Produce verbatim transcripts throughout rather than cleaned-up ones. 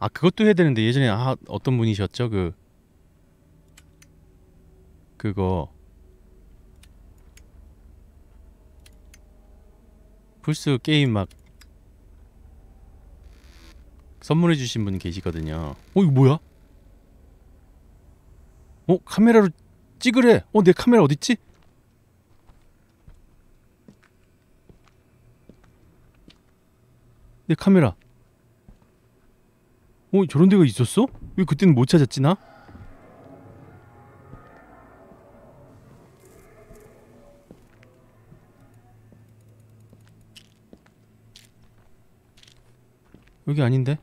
아 그것도 해야 되는데 예전에 아 어떤 분이셨죠? 그 그거 플스 게임 막 선물해 주신 분 계시거든요. 어 이거 뭐야? 어 카메라로 찍으래. 어 내 카메라 어딨지? 내 카메라. 어 저런 데가 있었어? 왜 그때는 못 찾았지 나? 여기 아닌데?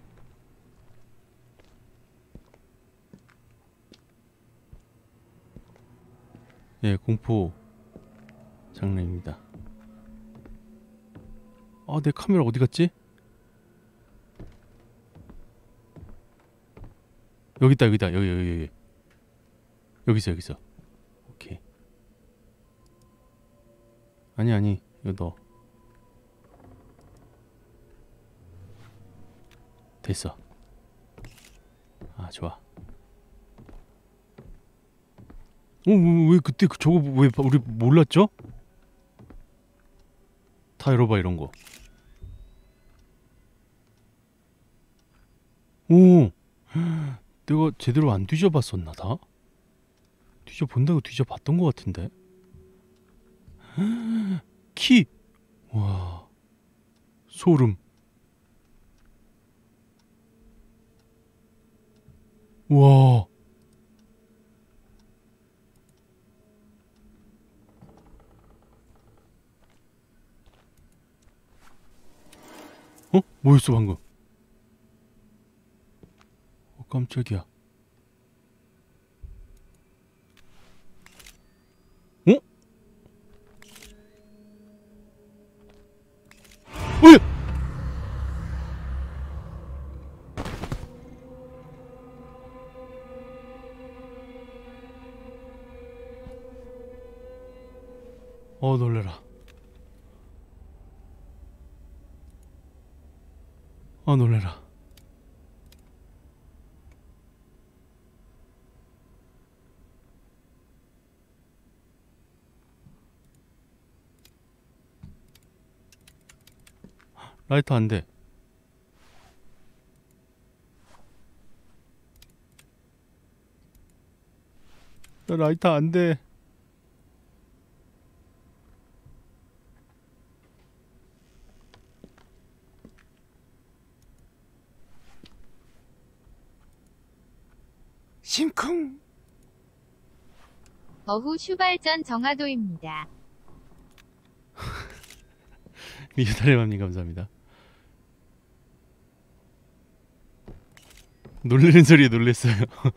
예, 공포 장르입니다. 아, 내 카메라 어디 갔지? 여기 있다, 여기 있다. 여기, 여기, 여기. 여기 있어, 여기 있어. 오케이. 아니, 아니. 이거 너. 됐어. 아, 좋아. 어, 왜, 왜 그때 그 저거 왜 우리 몰랐죠? 다 열어봐, 이런 거. 오! 내가 제대로 안 뒤져봤었나, 다? 뒤져본다고 뒤져봤던 것 같은데? 키! 와. 소름. 와. 어? 뭐였어, 방금? 어, 깜짝이야. 어? 왜? 어, 놀래라. 아, 놀래라. 라이터 안 돼. 나 라이터 안 돼. 심쿵. 어후 슈발전 정화도입니다. 미주다리맘님 감사합니다. 놀래는 소리에 놀랬어요.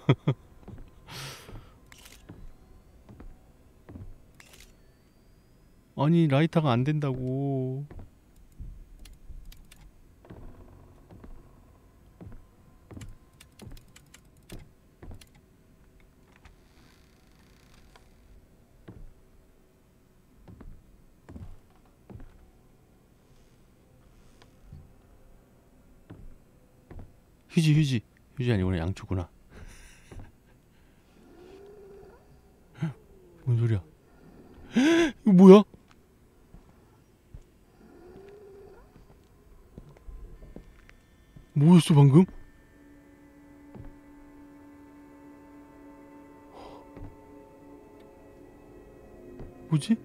아니 라이터가 안 된다고. 휴지 휴지 휴지 아니구나 양초구나. 뭔 소리야? 이거 뭐야? 뭐였어 방금? 뭐지?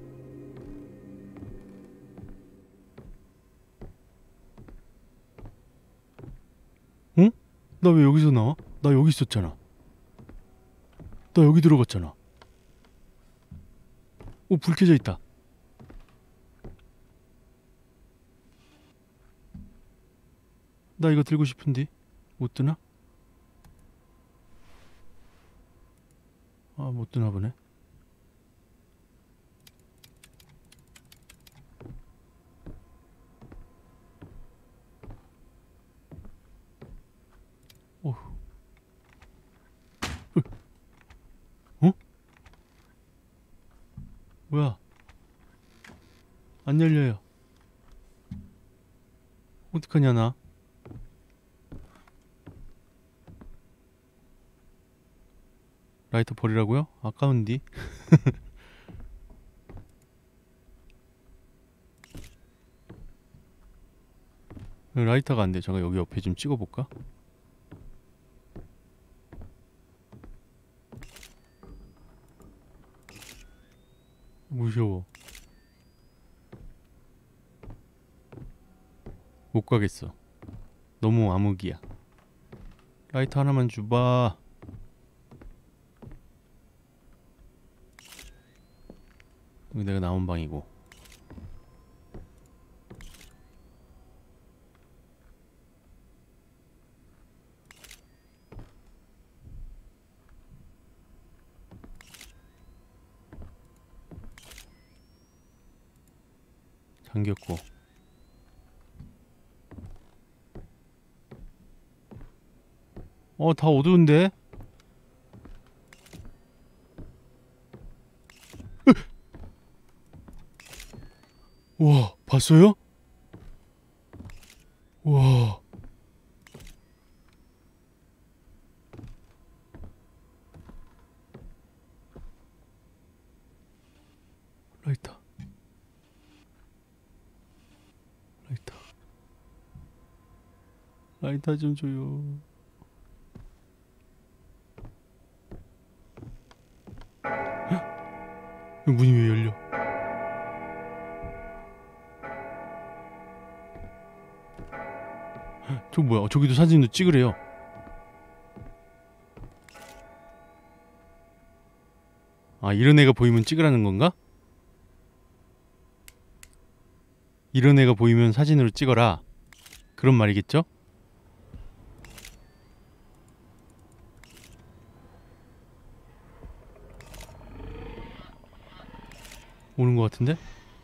응? 나 왜 여기서 나와? 나 여기 있었잖아. 나 여기 들어갔잖아. 오, 불 켜져 있다. 나 이거 들고 싶은데 못 드나? 아, 못 드나 보네. 어? 어? 뭐야? 안 열려요. 어떡하냐 나? 라이터 버리라고요? 아까운디. 라이터가 안돼. 잠깐 여기 옆에 좀 찍어볼까? 무서워. 못 가겠어. 너무 암흑이야. 라이터 하나만 줘봐. 여기 내가 나온 방이고. 잠겼고. 어, 다 어두운데? 우와, 봤어요? 우와. 라이터. 라이터. 라이터 좀 줘요. 헉? 문이 왜 열려? 저 뭐야? 저기도 사진도 찍으래요. 아, 이런 애가 보이면 찍으라는 건가? 이런 애가 보이면 사진으로 찍어라. 그런 말이겠죠? 오는 것 같은데?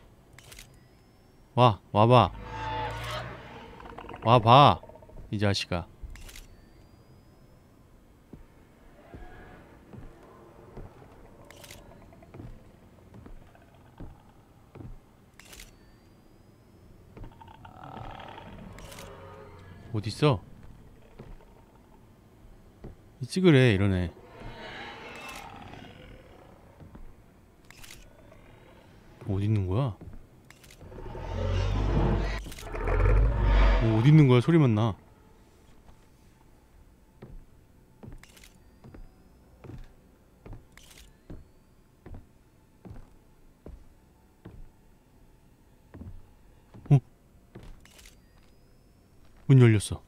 와, 와봐. 와봐, 이 자식아. 어딨어? 찍으래, 이러네. 어디 있는 거야? 어, 어디 있는 거야? 소리만 나. 어? 문 열렸어.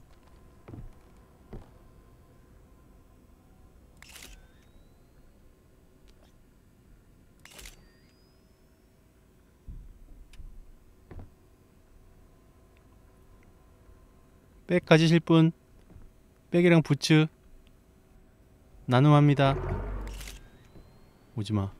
백 가지실 분? 백이랑 부츠 나눔합니다. 오지마.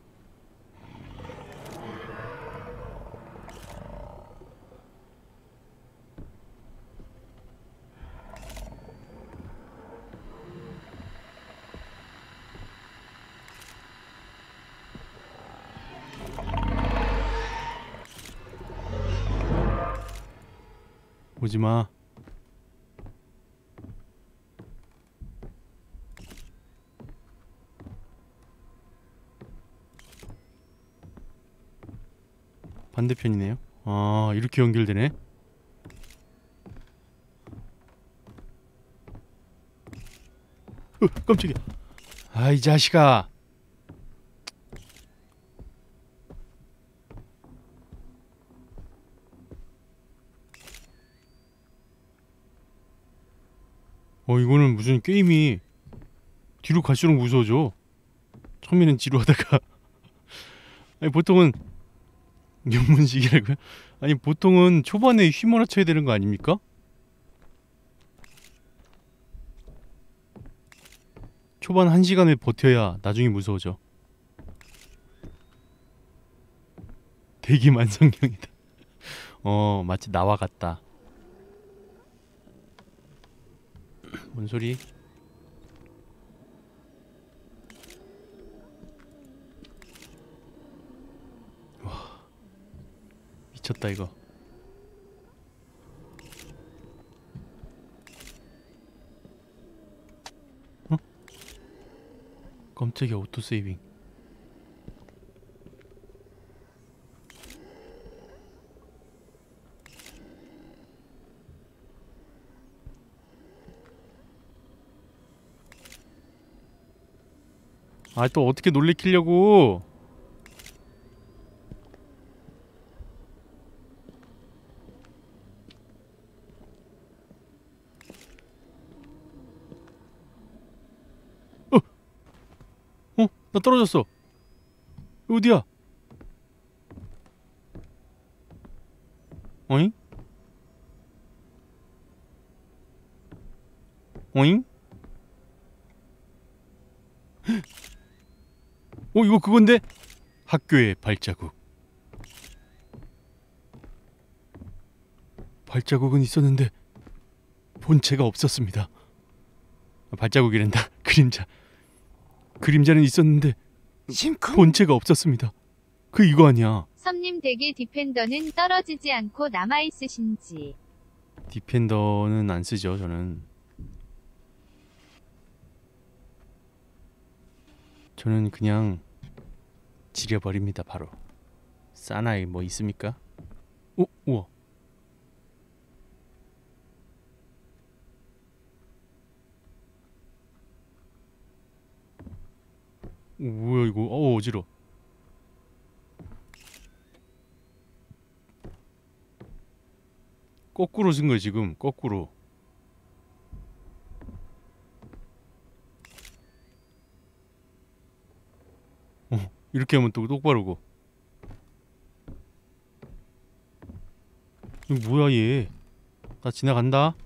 오지마. 반대편이네요. 아, 이렇게 연결되네. 어, 깜짝이야. 아, 이 자식아. 어, 이거는 무슨 게임이 뒤로 갈수록 무서워져. 처음에는 지루하다가 아니 보통은 영문식이라고요? 아니 보통은 초반에 휘몰아쳐야 되는 거 아닙니까? 초반 한 시간을 버텨야 나중에 무서워져. 되게 만성형이다. 어, 마치 나와 같다. 뭔 소리? 와, 미쳤다 이거. 깜짝이야, 오토 세이빙. 아, 또 어떻게 놀래키려고. 어? 어? 나 떨어졌어. 어디야? 어잉? 어잉? 어, 이거 그건데? 학교의 발자국. 발자국은 있었는데 본체가 없었습니다. 아, 발자국이란다. 그림자. 그림자는 있었는데 심쿵. 본체가 없었습니다. 그 이거 아니야. 섬님 댁의 디펜더는 떨어지지 않고 남아있으신지. 디펜더는 안 쓰죠, 저는. 저는 그냥 지려버립니다, 바로. 사나이 뭐 있습니까? 오, 우와. 오, 뭐야 이거? 어, 어지러. 거꾸로 쓴 거야 지금. 거꾸로. 어, 이렇게 하면 또 똑바르고. 이거 뭐야 얘? 나 지나간다.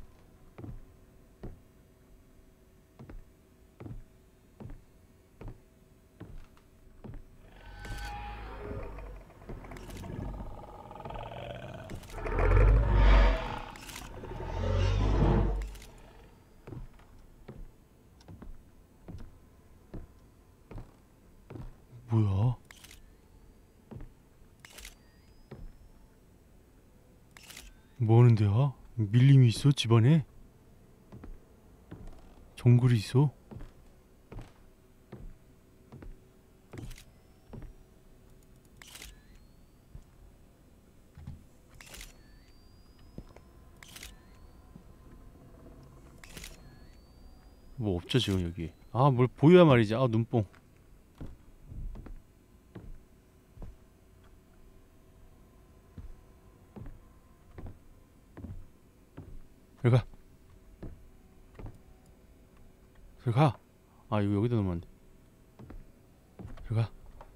뭐야? 뭐 하는 데야? 밀림이 있어? 집안에? 정글이 있어? 뭐 없죠 지금 여기. 아, 뭘 보여야 말이지. 아, 눈뽕. 들어가. 들어가. 아, 이거 여기다 놓으면 안 돼. 들어가.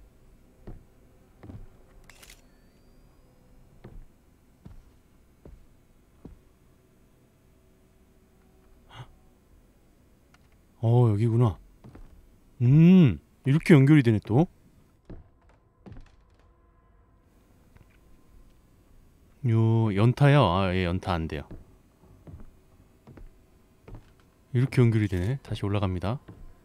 어, 여기구나. 음, 이렇게 연결이 되네 또. 요 연타요? 아, 예, 연타 안 돼요. 이렇게 연결이 되네. 다시 올라갑니다.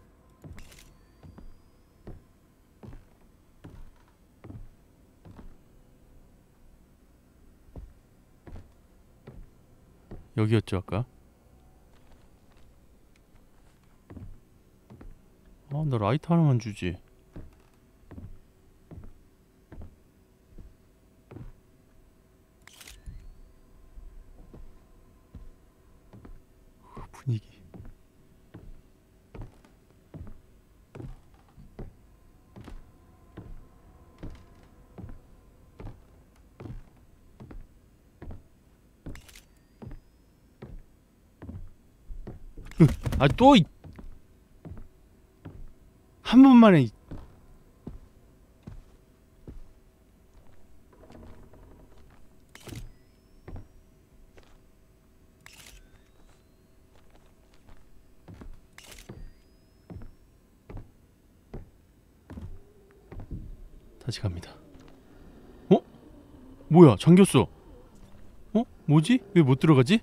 여기였죠 아까. 아, 나 라이트 하나만 주지. 분위기. 아, 또 한 번만에. 이- 다시 갑니다. 어? 뭐야? 잠겼어. 어? 뭐지? 왜 못 들어가지?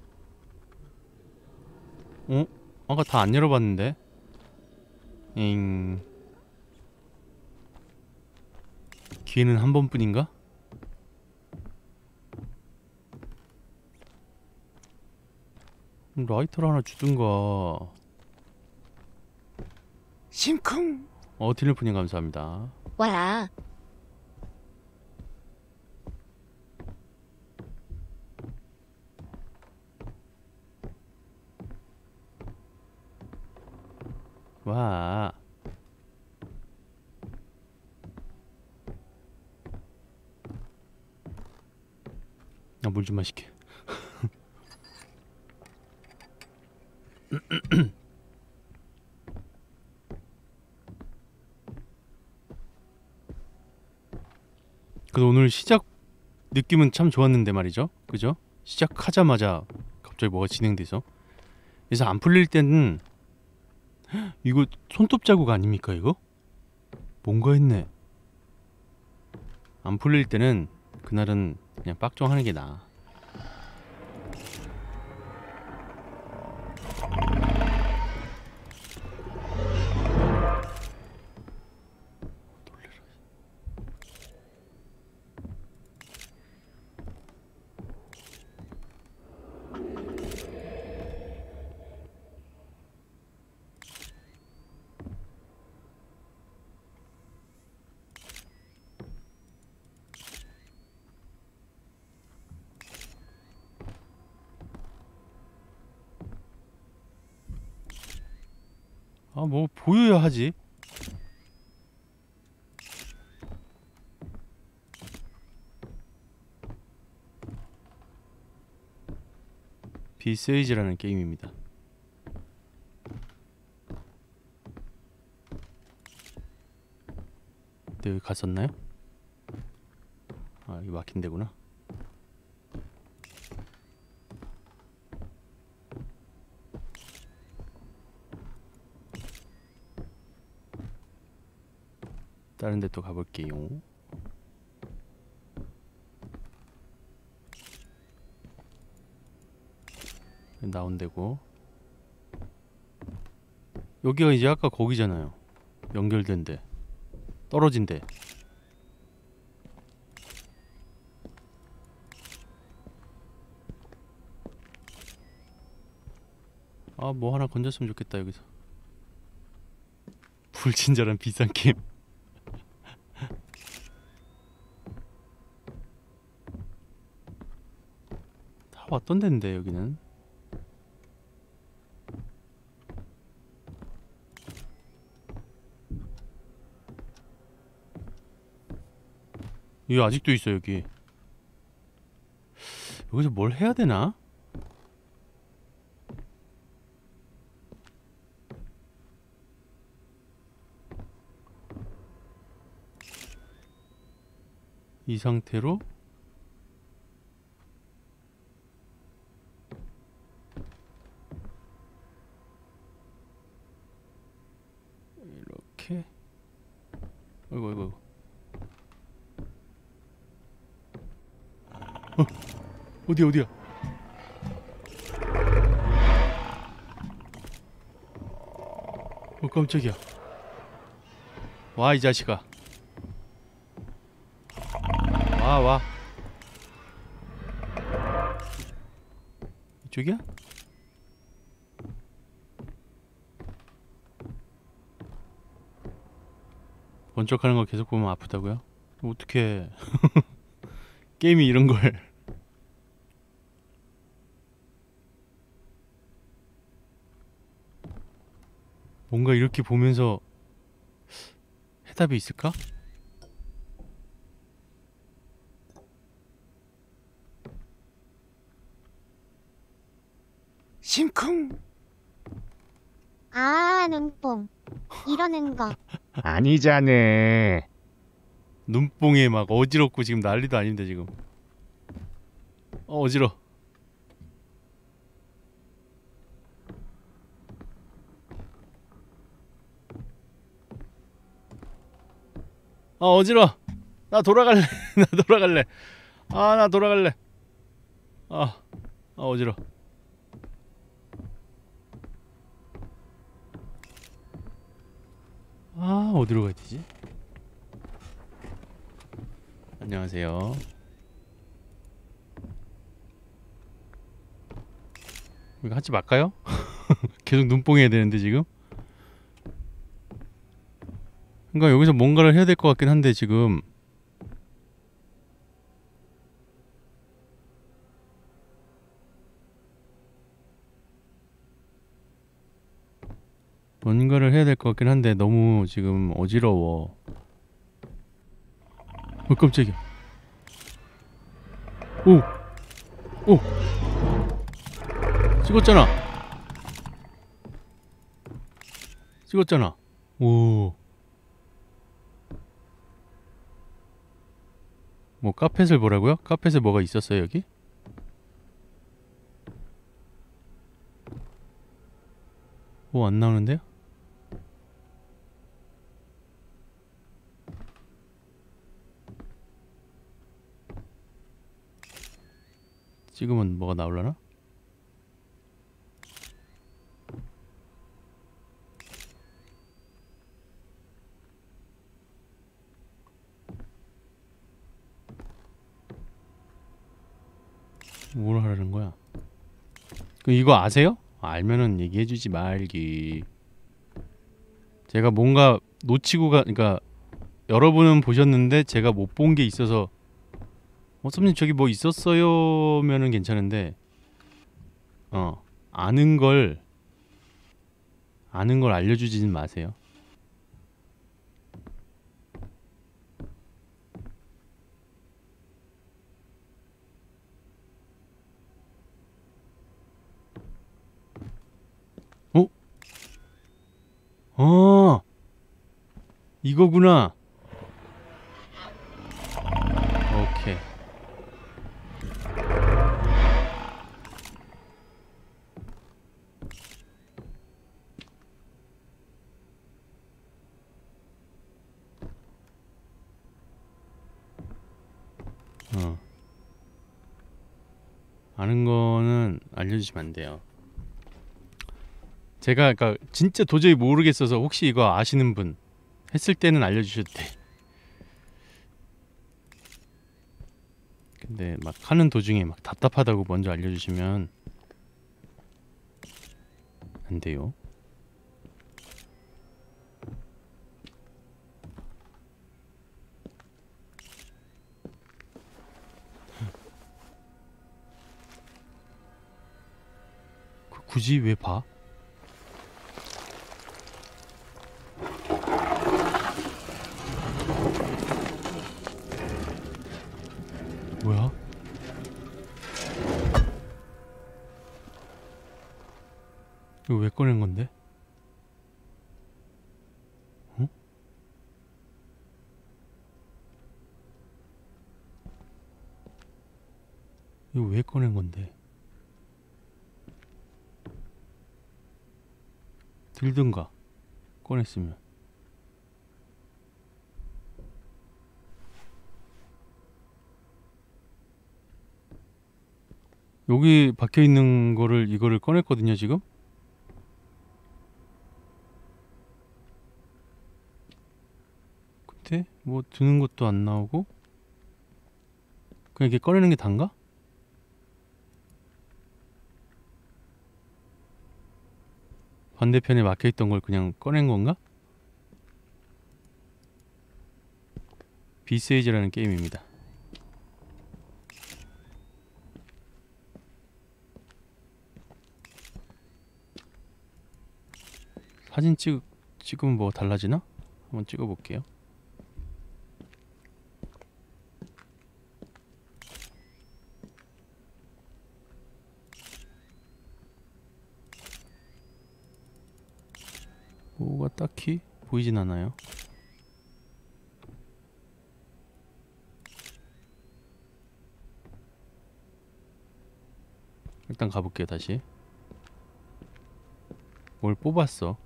어? 아까 다 안 열어봤는데. 잉. 기회는 한 번뿐인가? 라이터를 하나 주든가. 심쿵. 어 틸리프님 감사합니다. 와. 와. 나 물 좀 마실게. 그래서 오늘 시작 느낌은 참 좋았는데 말이죠. 그죠? 시작하자마자 갑자기 뭐가 진행돼서. 그래서 안 풀릴 때는 이거 손톱 자국 아닙니까 이거? 뭔가 했네. 안 풀릴 때는 그날은 그냥 빡종하는 게 나아. 아 뭐 보여야 하지. 비세이지라는 게임입니다. 네, 여기 갔었나요? 아 여기 막힌 데구나. 다른 데 또 가볼게요. 나온 데고. 여기가 이제 아까 거기잖아요. 연결된 데. 떨어진 데. 아 뭐 하나 건졌으면 좋겠다 여기서. 불친절한 비싼 게임. 다 왔던 데인데 여기는. 이거 아직도 있어 여기. 여기서 뭘 해야 되나? 이 상태로 이렇게. 어이구 어이구. 어 어디야 어디야. 어 깜짝이야. 와 이 자식아. 와 와. 이쪽이야? 번쩍하는 거 계속 보면 아프다고요? 어떡해. 게임이 이런 걸. 뭔가 이렇게 보면서 해답이 있을까? 심쿵. 아, 눈뽕. 이러는 거. 아니자네. 눈뽕에 막 어지럽고 지금 난리도 아닌데 지금. 어 어지러. 아 어지러. 나 돌아갈래. 나 돌아갈래. 아 나 돌아갈래. 아, 아 어지러. 아 어디로 가야 되지? 안녕하세요. 이거 하지 말까요? 계속 눈뽕 해야 되는데 지금. 그러니까 여기서 뭔가를 해야 될 것 같긴 한데 지금 뭔가를 해야 될 것 같긴 한데 너무 지금 어지러워. 어 깜짝이야. 오! 오! 찍었잖아. 찍었잖아. 오. 뭐 카펫을 보라고요? 카펫에 뭐가 있었어요 여기? 뭐 안 나오는데요? 찍으면 뭐가 나올라나? 뭘 하라는 거야? 그 이거 아세요? 알면은 얘기해주지 말기. 제가 뭔가 놓치고 가, 그러니까 여러분은 보셨는데 제가 못 본 게 있어서 어, 썸님 저기 뭐 있었어요면은 괜찮은데 어 아는 걸 아는 걸 알려주지는 마세요. 어? 어 이거구나. 오케이. 어. 아는 거는 알려주시면 안 돼요. 제가 아까 진짜 도저히 모르겠어서 혹시 이거 아시는 분 했을 때는 알려주셔도 돼. 근데 막 하는 도중에 막 답답하다고 먼저 알려주시면 안 돼요. 굳이 왜 봐? 뭐야? 이거 왜 꺼낸 건데? 어? 이거 왜 꺼낸 건데? 들든가 꺼냈으면. 여기 박혀있는 거를 이거를 꺼냈거든요 지금? 근데 뭐 드는 것도 안 나오고 그냥 이렇게 꺼내는 게 단가? 반대편에 막혀있던 걸 그냥 꺼낸 건가? 비세이즈라는 게임입니다. 사진 찍, 찍으면 뭐 달라지나? 한번 찍어볼게요. 뭐가 딱히 보이진 않아요. 일단 가볼게요 다시. 뭘 뽑았어.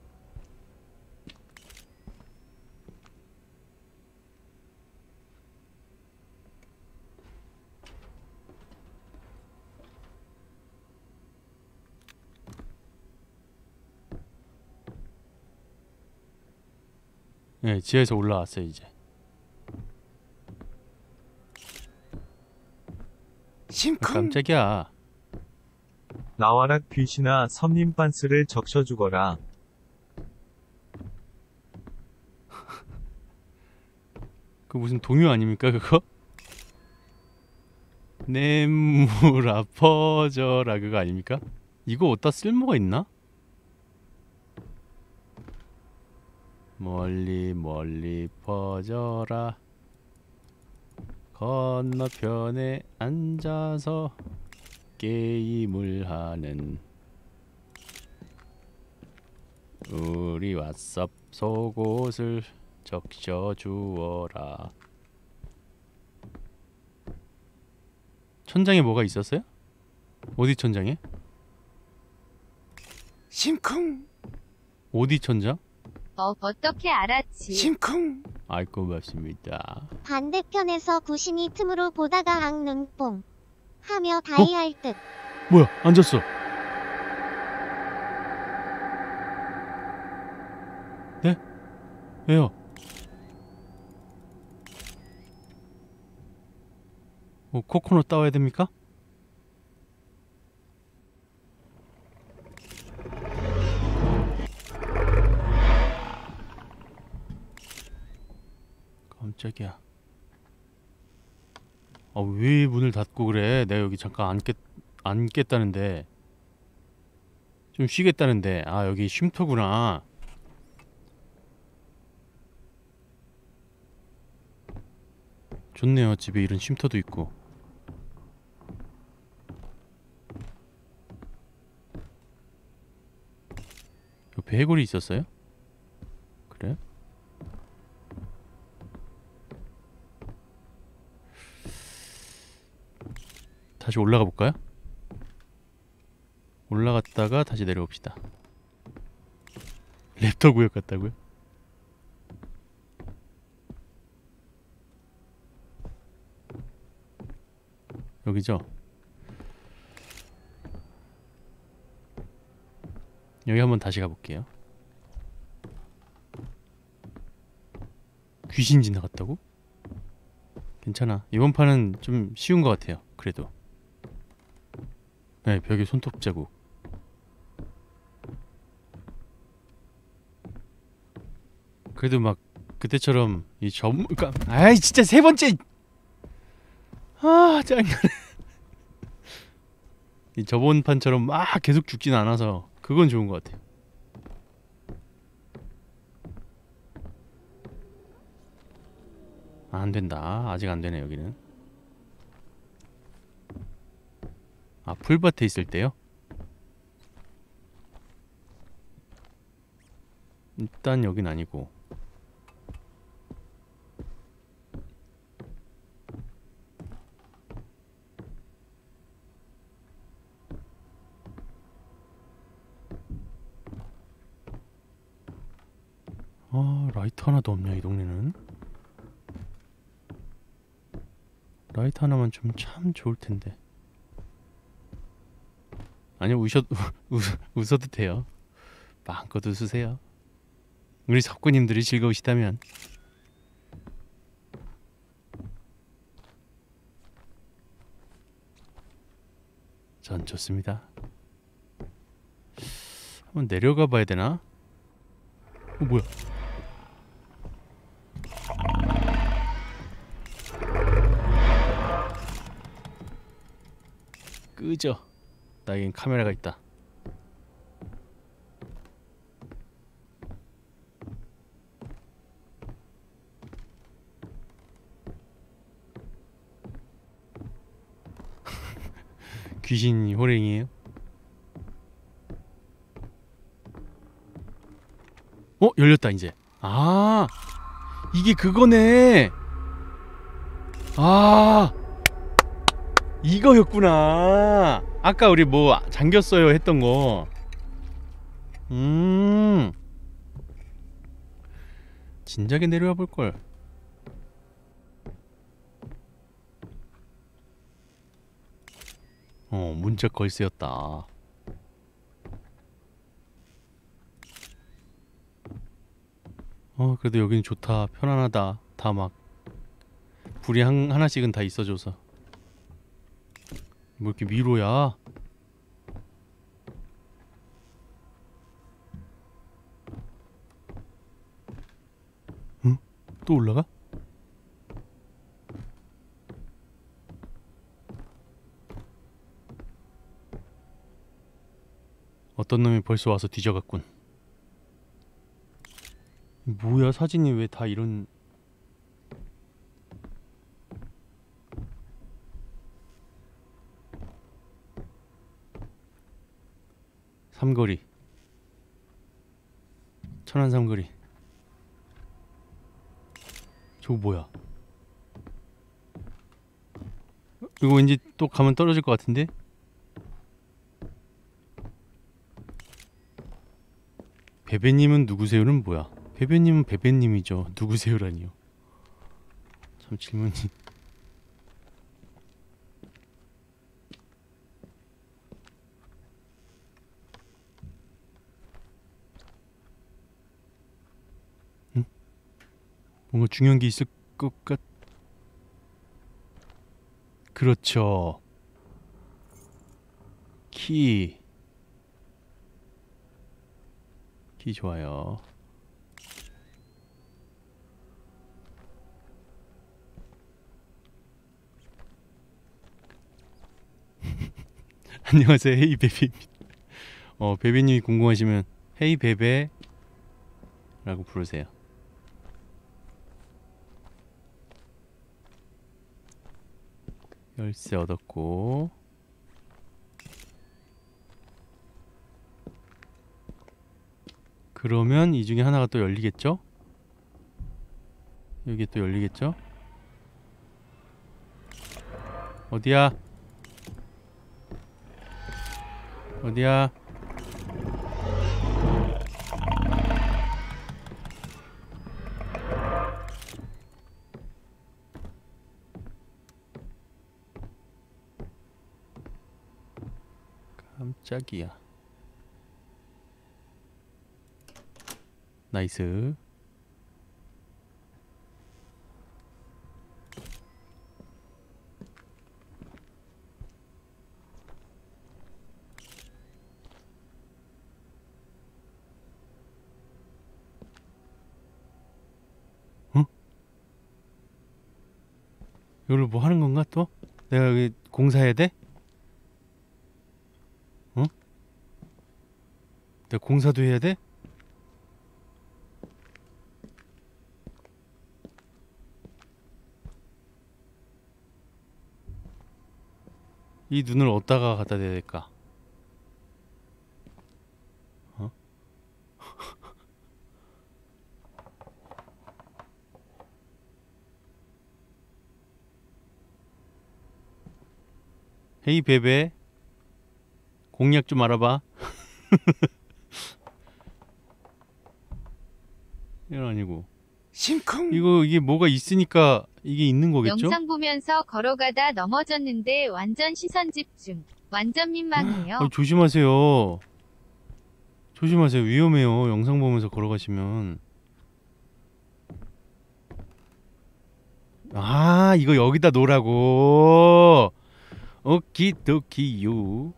네, 지하에서 올라왔어요 이제. 심쿵. 깜짝이야. 나와라 귀신아, 섬님 빤스를 적셔 죽어라. 그 무슨 동요 아닙니까 그거? 냇물아 퍼져라 그거 아닙니까? 이거 어디다 쓸모가 있나? 멀리 멀리 퍼져라 건너편에 앉아서 게임을 하는 우리 왓썹 속옷을 적셔주어라. 천장에 뭐가 있었어요? 어디 천장에? 심쿵 어디 천장? 어, 어떻게 알았지? 심쿵 아이 고맙습니다. 반대편에서 구신이 틈으로 보다가 앙 눈뽕 하며 다이할 듯. 뭐야 앉았어. 네? 왜요? 뭐 코코넛 따와야 됩니까? 깜짝이야. 아, 왜 문을 닫고 그래? 내가 여기 잠깐 앉겠, 앉겠다는데 좀 쉬겠다는데. 아, 여기 쉼터구나. 좋네요. 집에 이런 쉼터도 있고. 옆에 해골이 있었어요? 그래? 다시 올라가 볼까요? 올라갔다가 다시 내려옵시다. 랩터 구역 같다고요? 여기죠? 여기 한번 다시 가볼게요. 귀신 지나갔다고? 괜찮아. 이번 판은 좀 쉬운 것 같아요. 그래도. 네, 벽에 손톱 자국. 그래도 막 그때처럼 이 점... 그니까 아이 진짜 세 번째! 아 짜증나네. 이 저번 판처럼 막 계속 죽진 않아서 그건 좋은 것 같아요. 아, 안된다. 아직 안되네 여기는. 아, 풀밭에 있을 때요? 일단 여긴 아니고. 아, 라이트 하나도 없냐 이 동네는? 라이트 하나만 좀 참 좋을텐데. 아니요, 우셔, 우, 웃어도 돼요. 마음껏 웃으세요. 우리 석구님들이 즐거우시다면. 전 좋습니다. 한번 내려가 봐야 되나? 어, 뭐야? 끄죠. 나에겐 카메라가 있다. 귀신이 호랭이에요? 어? 열렸다 이제. 아, 이게 그거네. 아, 이거였구나. 아까 우리 뭐 잠겼어요 했던 거. 음, 진작에 내려와 볼걸. 어, 문짝 걸쇠였다. 어, 그래도 여긴 좋다. 편안하다. 다 막 불이 한, 하나씩은 다 있어줘서. 뭐 이렇게 위로야? 응? 또 올라가? 어떤 놈이 벌써 와서 뒤져갔군. 뭐야, 사진이 왜 다 이런... 삼거리, 천안 삼거리. 저거 뭐야? 이거 왠지 또 가면 떨어질 것 같은데? 베베님은 누구세요는 뭐야? 베베님은 베베님이죠. 누구세요라니요? 참 질문이... 응? 뭔가 중요한 게 있을 것 같... 그렇죠. 키. 키 좋아요. 안녕하세요, 헤이 베베입니다. 어, 베베님이 궁금하시면 헤이 베베 라고 부르세요. 열쇠 얻었고, 그러면 이 중에 하나가 또 열리겠죠? 여기 또 열리겠죠? 어디야? 어디야? 깜짝이야. 나이스. 어? 이걸로 뭐 하는 건가 또? 내가 여기 공사해야 돼? 어? 내가 공사도 해야 돼? 이 눈을 어디다가 갖다 대야 될까? 어? 헤이 베베, 공략 좀 알아봐. 이건 아니고. 심쿵. 이거 이게 뭐가 있으니까 이게 있는 거겠죠? 영상 보면서 걸어가다 넘어졌는데 완전 시선 집중. 완전 민망해요. 아니, 조심하세요. 조심하세요. 위험해요. 영상 보면서 걸어가시면. 아, 이거 여기다 놓으라고. 오키도키요.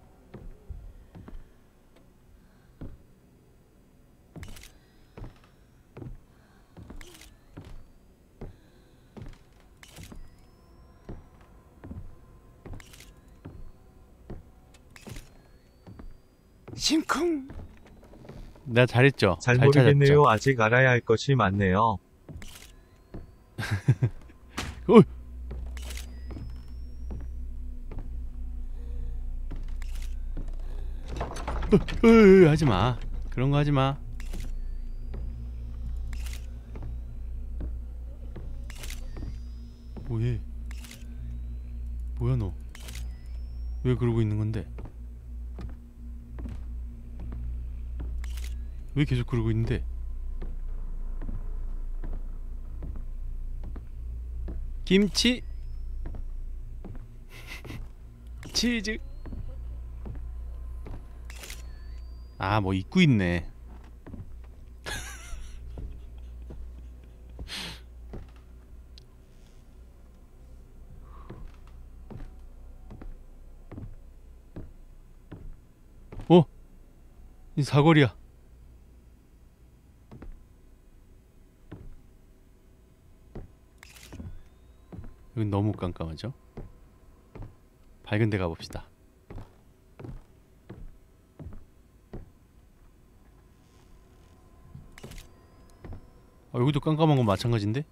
심쿵. 나 잘했죠? 잘 잘 모르겠네요. 찾았죠? 아직 알아야 할 것이 많네요. 어! 어, 어, 하지마. 그런 거 하지마. 뭐해? 뭐야 너? 왜 그러고 있는 건데? 왜 계속 그러고 있는데? 김치 치즈. 아, 뭐 입고 있네. 어? 이 사거리야. 여긴 너무 깜깜하죠? 밝은 데 가봅시다. 여기도 깜깜한 건 마찬가지인데?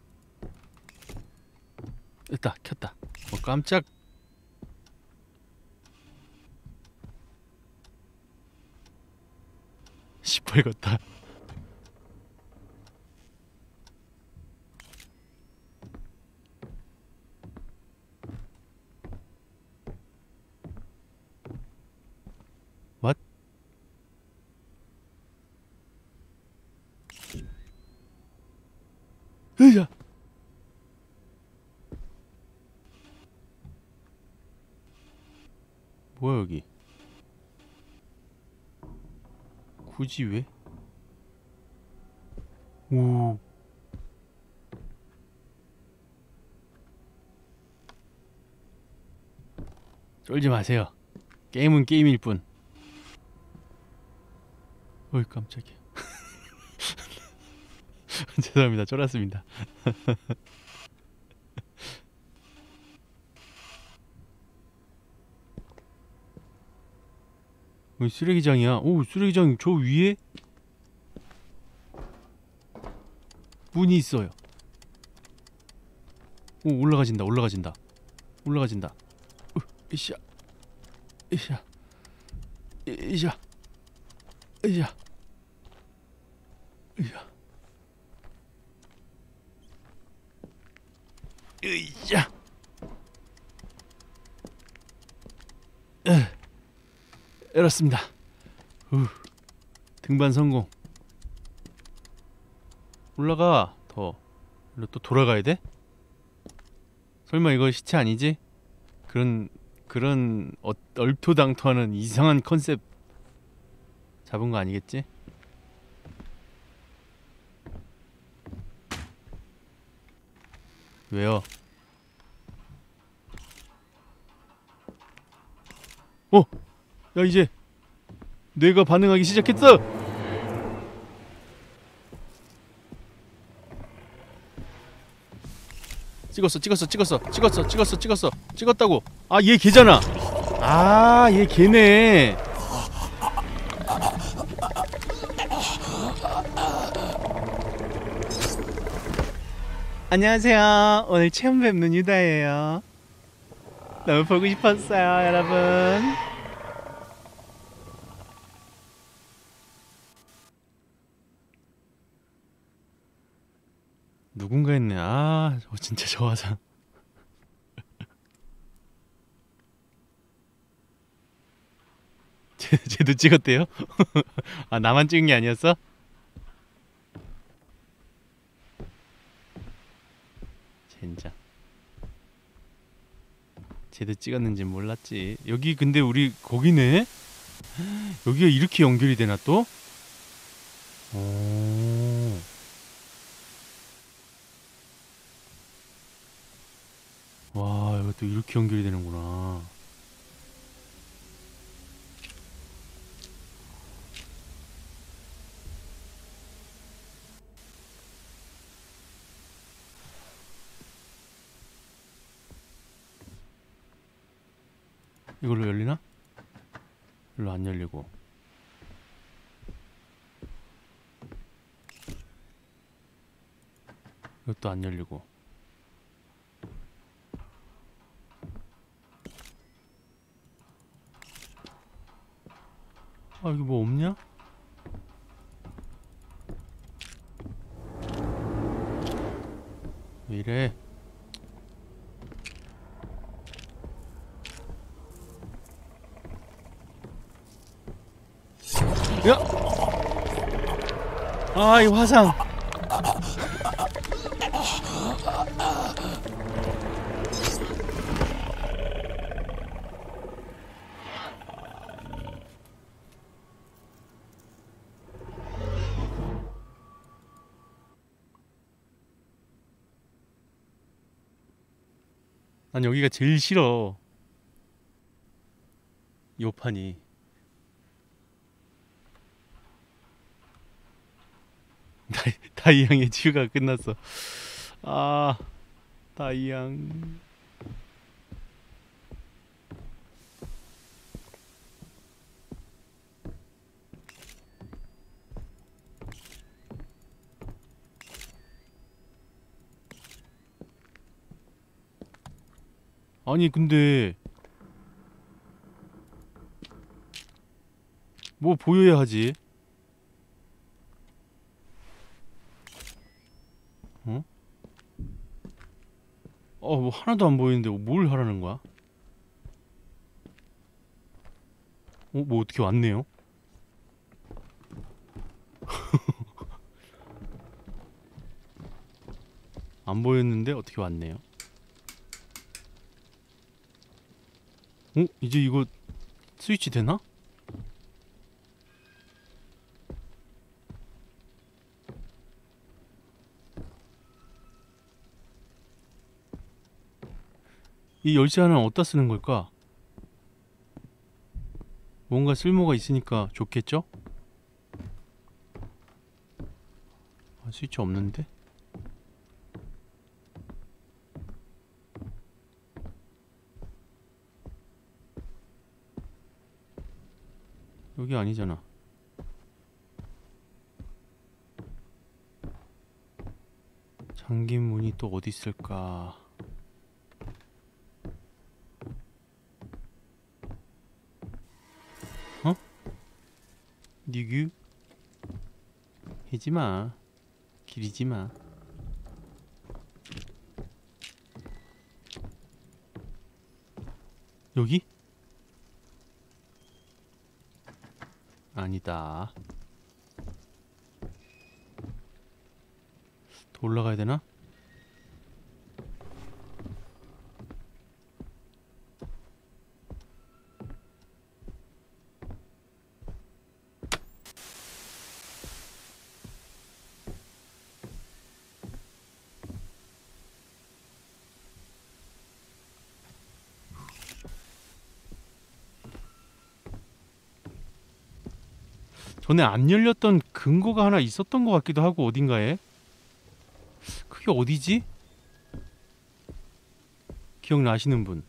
됐다 켰다. 어 깜짝. 시뻘겋다. What? 으야. 뭐야 여기? 굳이 왜? 오. 쫄지 마세요. 게임은 게임일 뿐. 어이 깜짝이야. 죄송합니다. 쫄았습니다. 여기 쓰레기장이야. 오 쓰레기장 저 위에 문이 있어요. 오 올라가진다 올라가진다 올라가진다. 어, 이샤 이샤 이샤 이샤 이샤 이샤. 열었습니다. 후, 등반 성공. 올라가. 더. 일로 또 돌아가야 돼? 설마 이거 시체 아니지? 그런 그런 어, 얼토당토하는 이상한 컨셉 잡은 거 아니겠지? 왜요? 어! 야 이제 뇌가 반응하기 시작했어! 찍었어 찍었어 찍었어 찍었어 찍었어 찍었어 찍었다고. 아 얘 걔잖아. 아 얘 걔네. 안녕하세요. 오늘 처음 뵙는 유다예요. 너무 보고 싶었어요 여러분. 누군가 했네. 아, 저 진짜 저 화상. 쟤, 쟤도 찍었대요? 아, 나만 찍은 게 아니었어? 젠장. 쟤도 찍었는지 몰랐지. 여기 근데 우리 거기네? 여기가 이렇게 연결이 되나 또? 오. 와 이것도 이렇게 연결이 되는구나. 이걸로 열리나? 이걸로 안 열리고. 이것도 안 열리고. 아 여기 뭐 없냐? 왜 이래? 야! 아 이 화상. 난 여기가 제일 싫어. 요 판이. 다이, 다이양의 치유가 끝났어. 아 다이양. 아니 근데 뭐 보여야 하지. 어? 어, 뭐 하나도 안 보이는데 뭘 하라는 거야? 어, 뭐 어떻게 왔네요? 안 보였는데 어떻게 왔네요? 어? 이제 이거 스위치 되나? 이 열쇠 하나는 어디다 쓰는 걸까? 뭔가 쓸모가 있으니까 좋겠죠? 아, 스위치 없는데? 여기 아니잖아. 잠긴 문이 또 어디 있을까? 어? 니규? 해지마. 기리지마. 여기? 아니다. 더 올라가야 되나? 전에 안 열렸던 금고가 하나 있었던 것 같기도 하고 어딘가에. 그게 어디지? 기억나시는 분?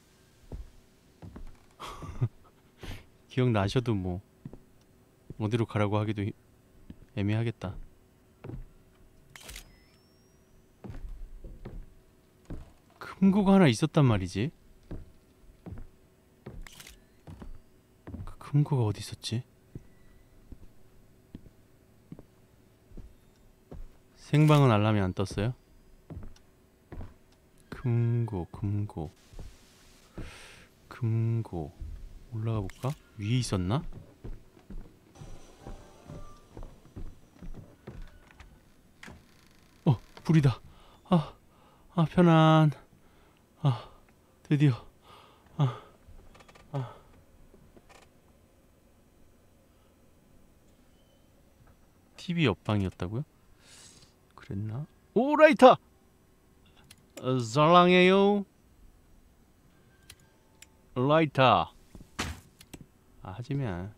기억나셔도 뭐 어디로 가라고 하기도 애매하겠다. 금고가 하나 있었단 말이지. 그 금고가 어디 있었지? 생방은 알람이 안 떴어요? 금고, 금고, 금고. 올라가 볼까? 위에 있었나? 어, 불이다. 아, 아 편안. 아, 드디어. 아, 아. 티비 옆방이었다고요? 그랬나? 오, 라이터! 어, 사랑해요. 라이터. 아, 하지마.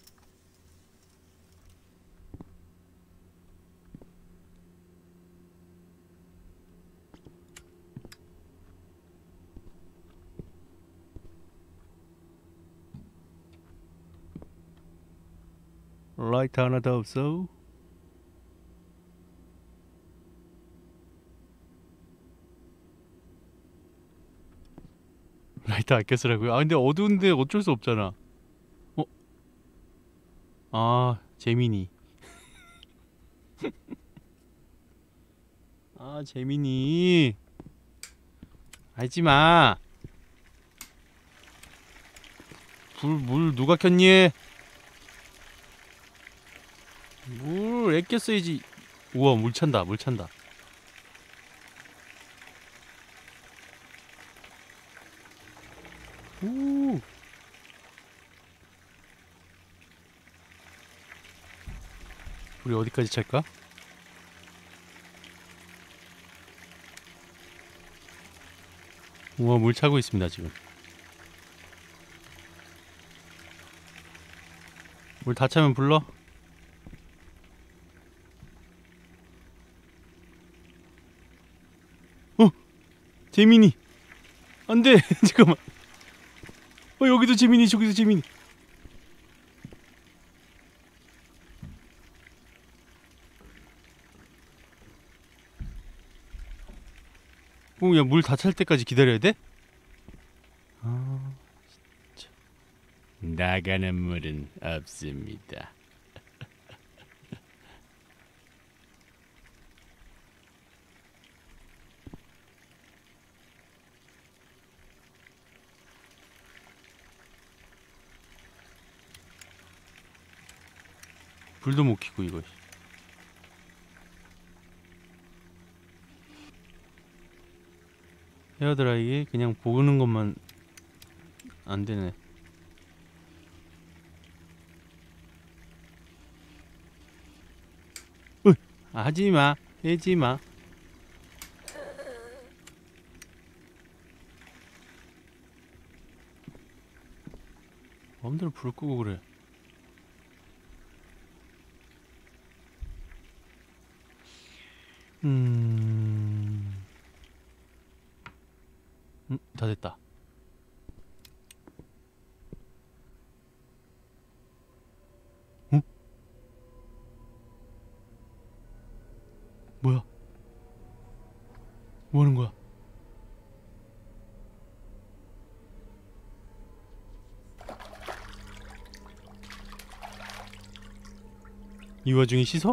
라이터 하나 더 없어? 라이터 아껴 쓰라고요? 아 근데 어두운데 어쩔 수 없잖아. 어? 아 재민이. 아 재민이. 알지마. 불 물 누가 켰니? 물 아껴 써야지. 우와 물 찬다 물 찬다. 오. 우리 어디까지 찰까? 우와 물 차고 있습니다 지금. 물 다 차면 불러? 어! 재민이! 안돼! 잠깐만. 어 여기도 재민이 저기도 재민이. 어 야 물 다 찰 때까지 기다려야 돼? 나가는 물은 없습니다. 불도 못 켜고 이거. 헤어드라이기 그냥 보는 것만 안 되네. 으, 하지 마, 하지 마. 마음대로 불 끄고 그래. 음, 음, 다 됐다. 어? 뭐야? 뭐 하는 거야? 이 와중에 씻어?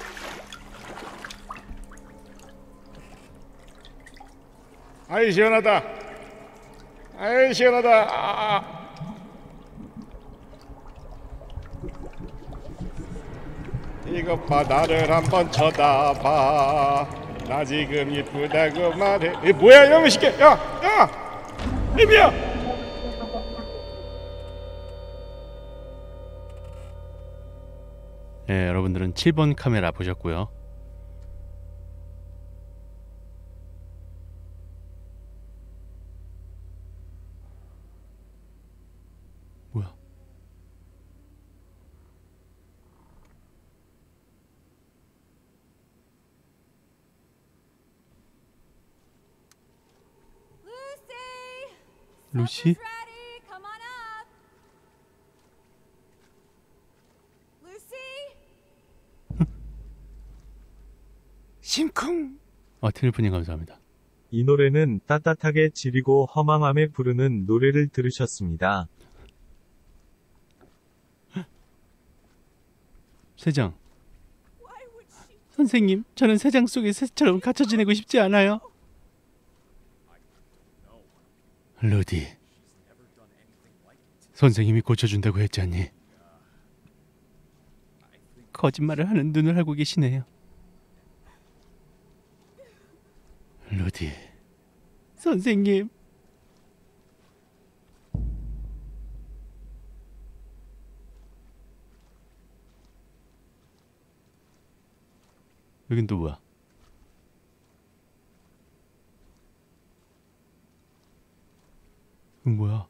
아이 시원하다. 아이 시원하다. 아. 이것 봐 나를 한번 쳐다봐. 나 지금 이쁘다고 말해. 이 뭐야 이놈의 새끼. 야, 야, 이비야. 네, 여러분들은 칠 번 카메라 보셨고요. 뭐야? 루시? 심쿵. 아, 텔레폰님 감사합니다. 이 노래는 따뜻하게 지리고 허망함에 부르는 노래를 들으셨습니다. 세장. 선생님, 저는 세장 속에 새처럼 갇혀 지내고 싶지 않아요. 루디, 선생님이 고쳐준다고 했지 않니? 거짓말을 하는 눈을 하고 계시네요. 루디, 선생님. 여긴 또 뭐야? 이건 뭐야?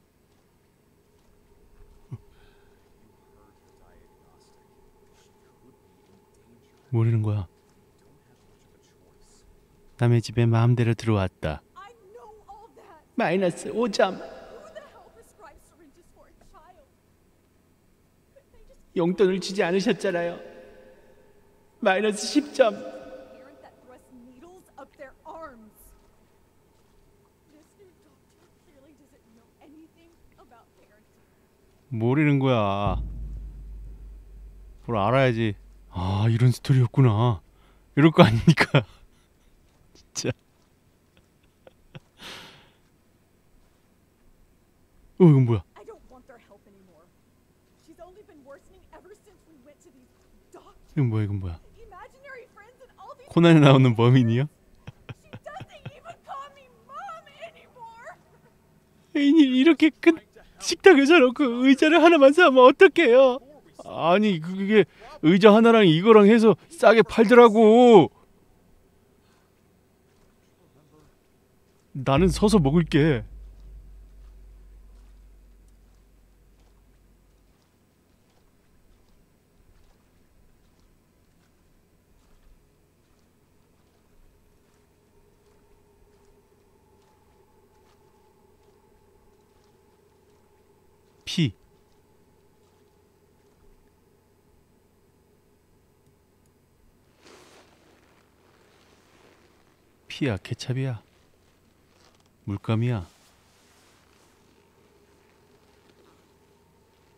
뭐라는 거야? 남의 집에 마음대로 들어왔다. 마이너스 오 점. 용돈을 주지 않으셨잖아요. 마이너스 십 점. 모르는 거야. 뭘 알아야지. 아, 이런 스토리였구나. 이럴 거 아닙니까? 진짜. 어, 이건 뭐야? 이건 뭐야? 이건 뭐야? 코난에 나오는 범인이요? 애인이 이렇게 큰 식탁을 사놓고 의자를 하나만 사면 어떡해요? 아니, 그게 의자 하나랑 이거랑 해서 싸게 팔더라고. 나는 서서 먹을게. 피. 피야, 케찹이야. 물감이야.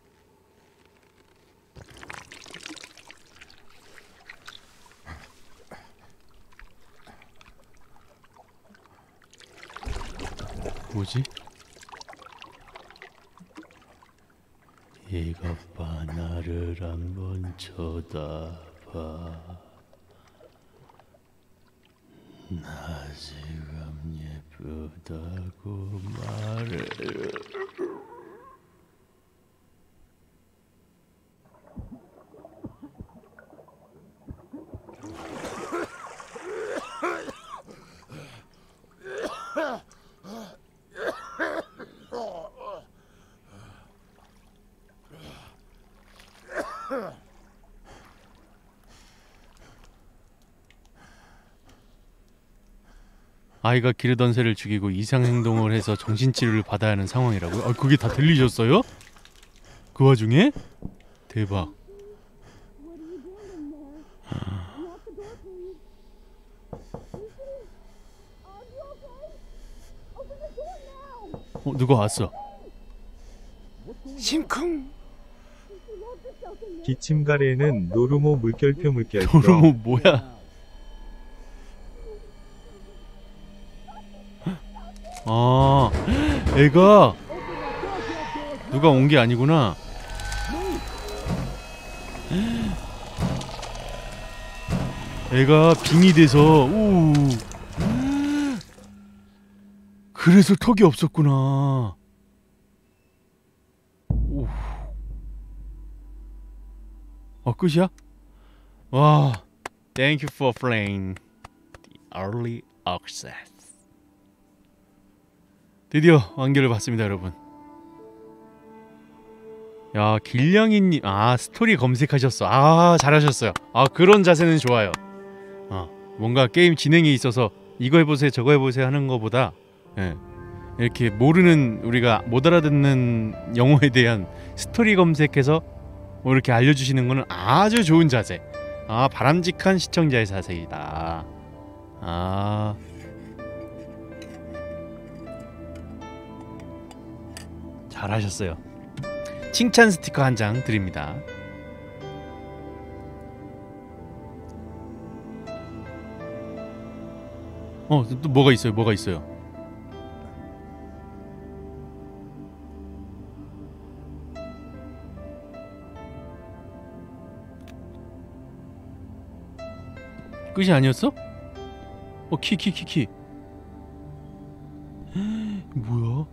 뭐지? 이것 봐 나를 한번 쳐다봐 나 지금 예쁘다고 말해. 아이가 기르던 새를 죽이고 이상 행동을 해서 정신치료를 받아야 하는 상황이라고요? 아, 그게 다 들리셨어요? 그 와중에? 대박. 어, 누가 왔어? 심쿵. 기침가래에는 노루모 물결표 물결표. 도로모 뭐야? 아, 애가 누가 온 게 아니구나. 애가 빙이 돼서 오. 그래서 턱이 없었구나. 오. 어, 끝이야? 와, thank you for playing the early access. 드디어 완결을 봤습니다, 여러분. 야, 길냥이님, 아, 스토리 검색하셨어. 아, 잘하셨어요. 아, 그런 자세는 좋아요. 아, 뭔가 게임 진행에 있어서 이거 해보세요, 저거 해보세요 하는 거보다, 예, 이렇게 모르는, 우리가 못 알아듣는 영어에 대한 스토리 검색해서 뭐 이렇게 알려주시는 거는 아주 좋은 자세. 아, 바람직한 시청자의 자세이다. 아, 잘하셨어요. 칭찬 스티커 한 장 드립니다. 어, 또 뭐가 있어요? 뭐가 있어요? 끝이 아니었어? 어, 키, 키, 키, 키. 뭐야?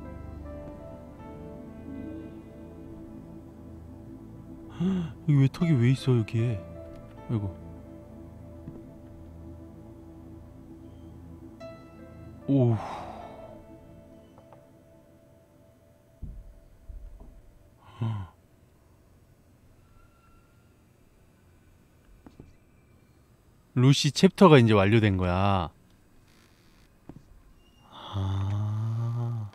여기 왜 턱이 왜 있어 여기에? 아이고. 오. 루시 챕터가 이제 완료된 거야. 아.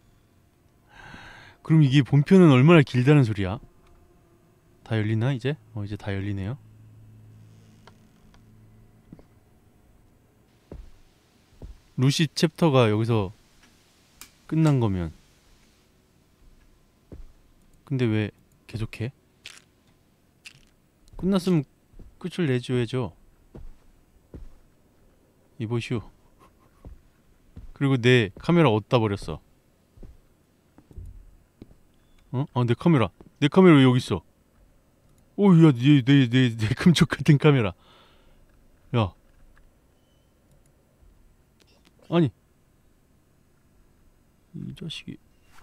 그럼 이게 본편은 얼마나 길다는 소리야? 다 열리나 이제? 어, 이제 다 열리네요. 루시 챕터가 여기서 끝난 거면, 근데 왜 계속해? 끝났으면 끝을 내줘야죠. 이보슈. 그리고 내 카메라 어디다 버렸어? 어? 아, 내 카메라. 내 카메라 왜 여기 있어? 오, 야, 내, 내, 내, 내 금쪽 같은 카메라. 야. 아니. 이 자식이.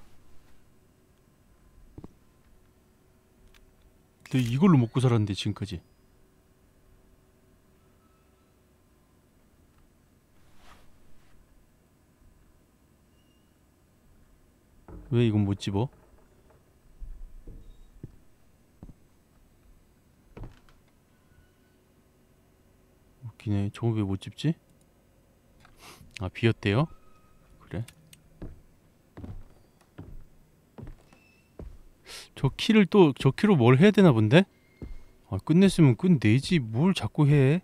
내가 이걸로 먹고 살았는데, 지금까지. 왜 이건 못 집어? 웃기네. 저거 왜 못 집지? 아, 비었대요? 그래. 저 키를 또, 저 키로 뭘 해야 되나 본데? 아, 끝냈으면 끝내지. 뭘 자꾸 해?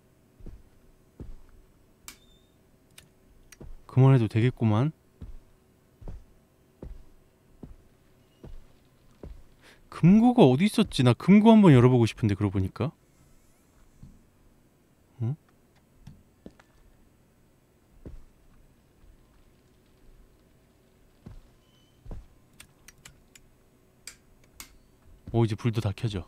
그만해도 되겠구만. 금고가 어디 있었지? 나 금고 한번 열어보고 싶은데, 그러고 보니까. 응? 오, 이제 불도 다 켜져.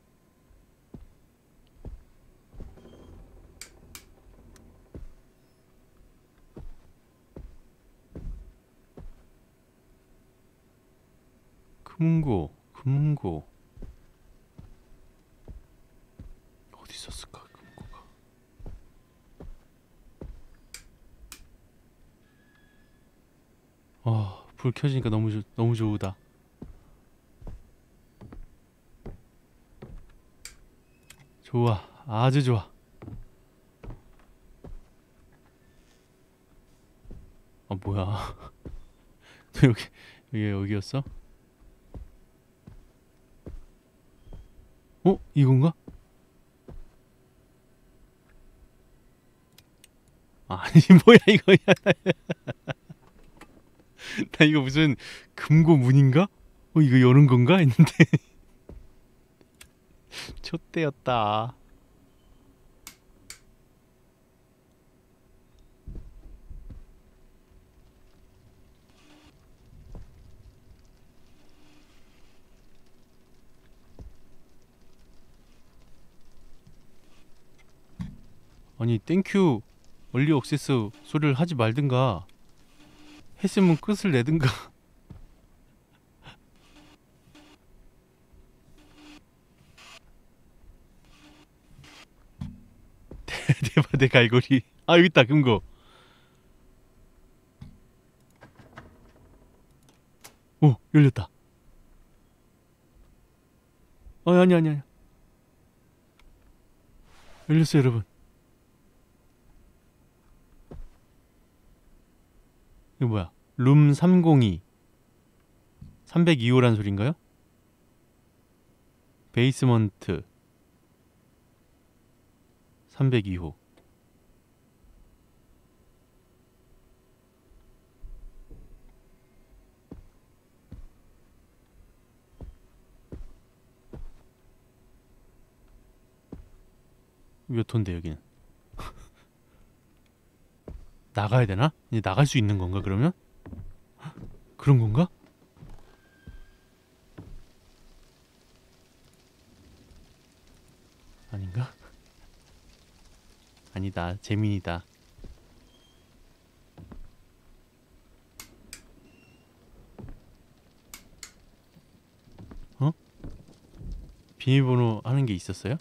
금고, 금고. 어디 있었을까, 금고가. 아, 불 켜지니까 너무 좋, 너무 좋다. 좋아, 아주 좋아. 아, 뭐야. 또 여기, 여기, 여기였어? 어? 이건가? 아니, 뭐야, 이거. 나 이거 무슨 금고 문인가? 어, 이거 여는 건가? 했는데. 촛대였다. 아니, 땡큐 얼리 억세스 소리를 하지 말든가. 했으면 끝을 내든가. 대바대 갈고리. 아, 여기 있다, 금고. 오, 열렸다. 어, 아니 아니 아니. 열렸어요, 여러분. 이거 뭐야? 룸 삼공이. 삼공이 호란 소린가요? 베이스먼트 삼공이 호. 몇 호인데 여기는? 나가야 되나? 이제 나갈 수 있는 건가 그러면? 그런 건가? 아닌가? 아니다, 재민이다. 어? 비밀번호 하는 게 있었어요?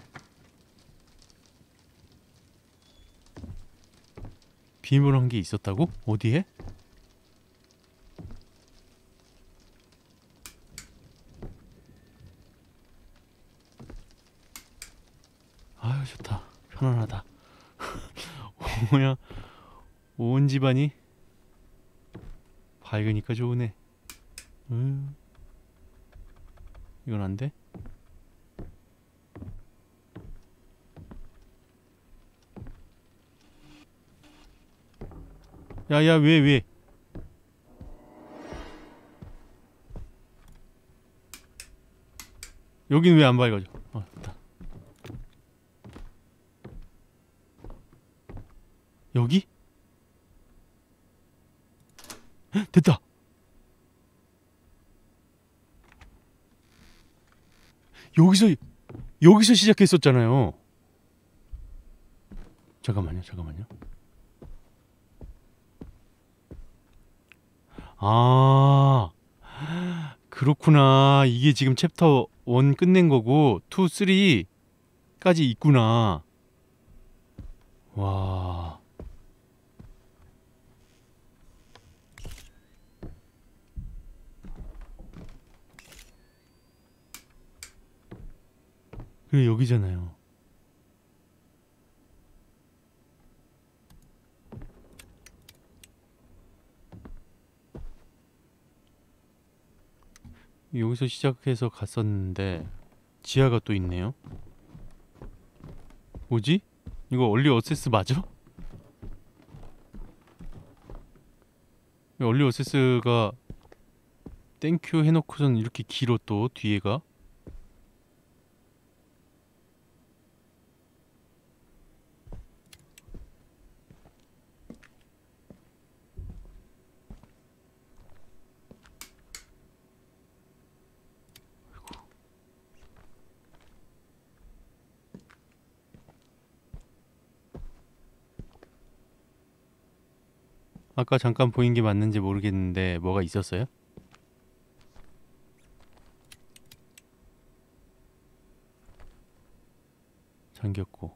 비밀번호 한 게 있었다고? 어디에? 아유, 좋다. 편안하다. 뭐야, 온 집안이 밝으니까 좋으네. 음. 이건 안 돼? 야야, 왜 왜? 여긴 왜 안 밝아져? 어, 됐다. 여기? 헉, 됐다. 여기서 여기서 시작했었잖아요. 잠깐만요, 잠깐만요. 아, 그렇구나. 이게 지금 챕터 일 끝낸 거고 이, 삼까지 있구나. 와. 그래, 여기잖아요. 여기서 시작해서 갔었는데 지하가 또 있네요. 뭐지? 이거 얼리 어세스 맞아? 얼리 어세스가 땡큐 해놓고선 이렇게 길어 또 뒤에가. 아까 잠깐 보인 게 맞는지 모르겠는데 뭐가 있었어요? 잠겼고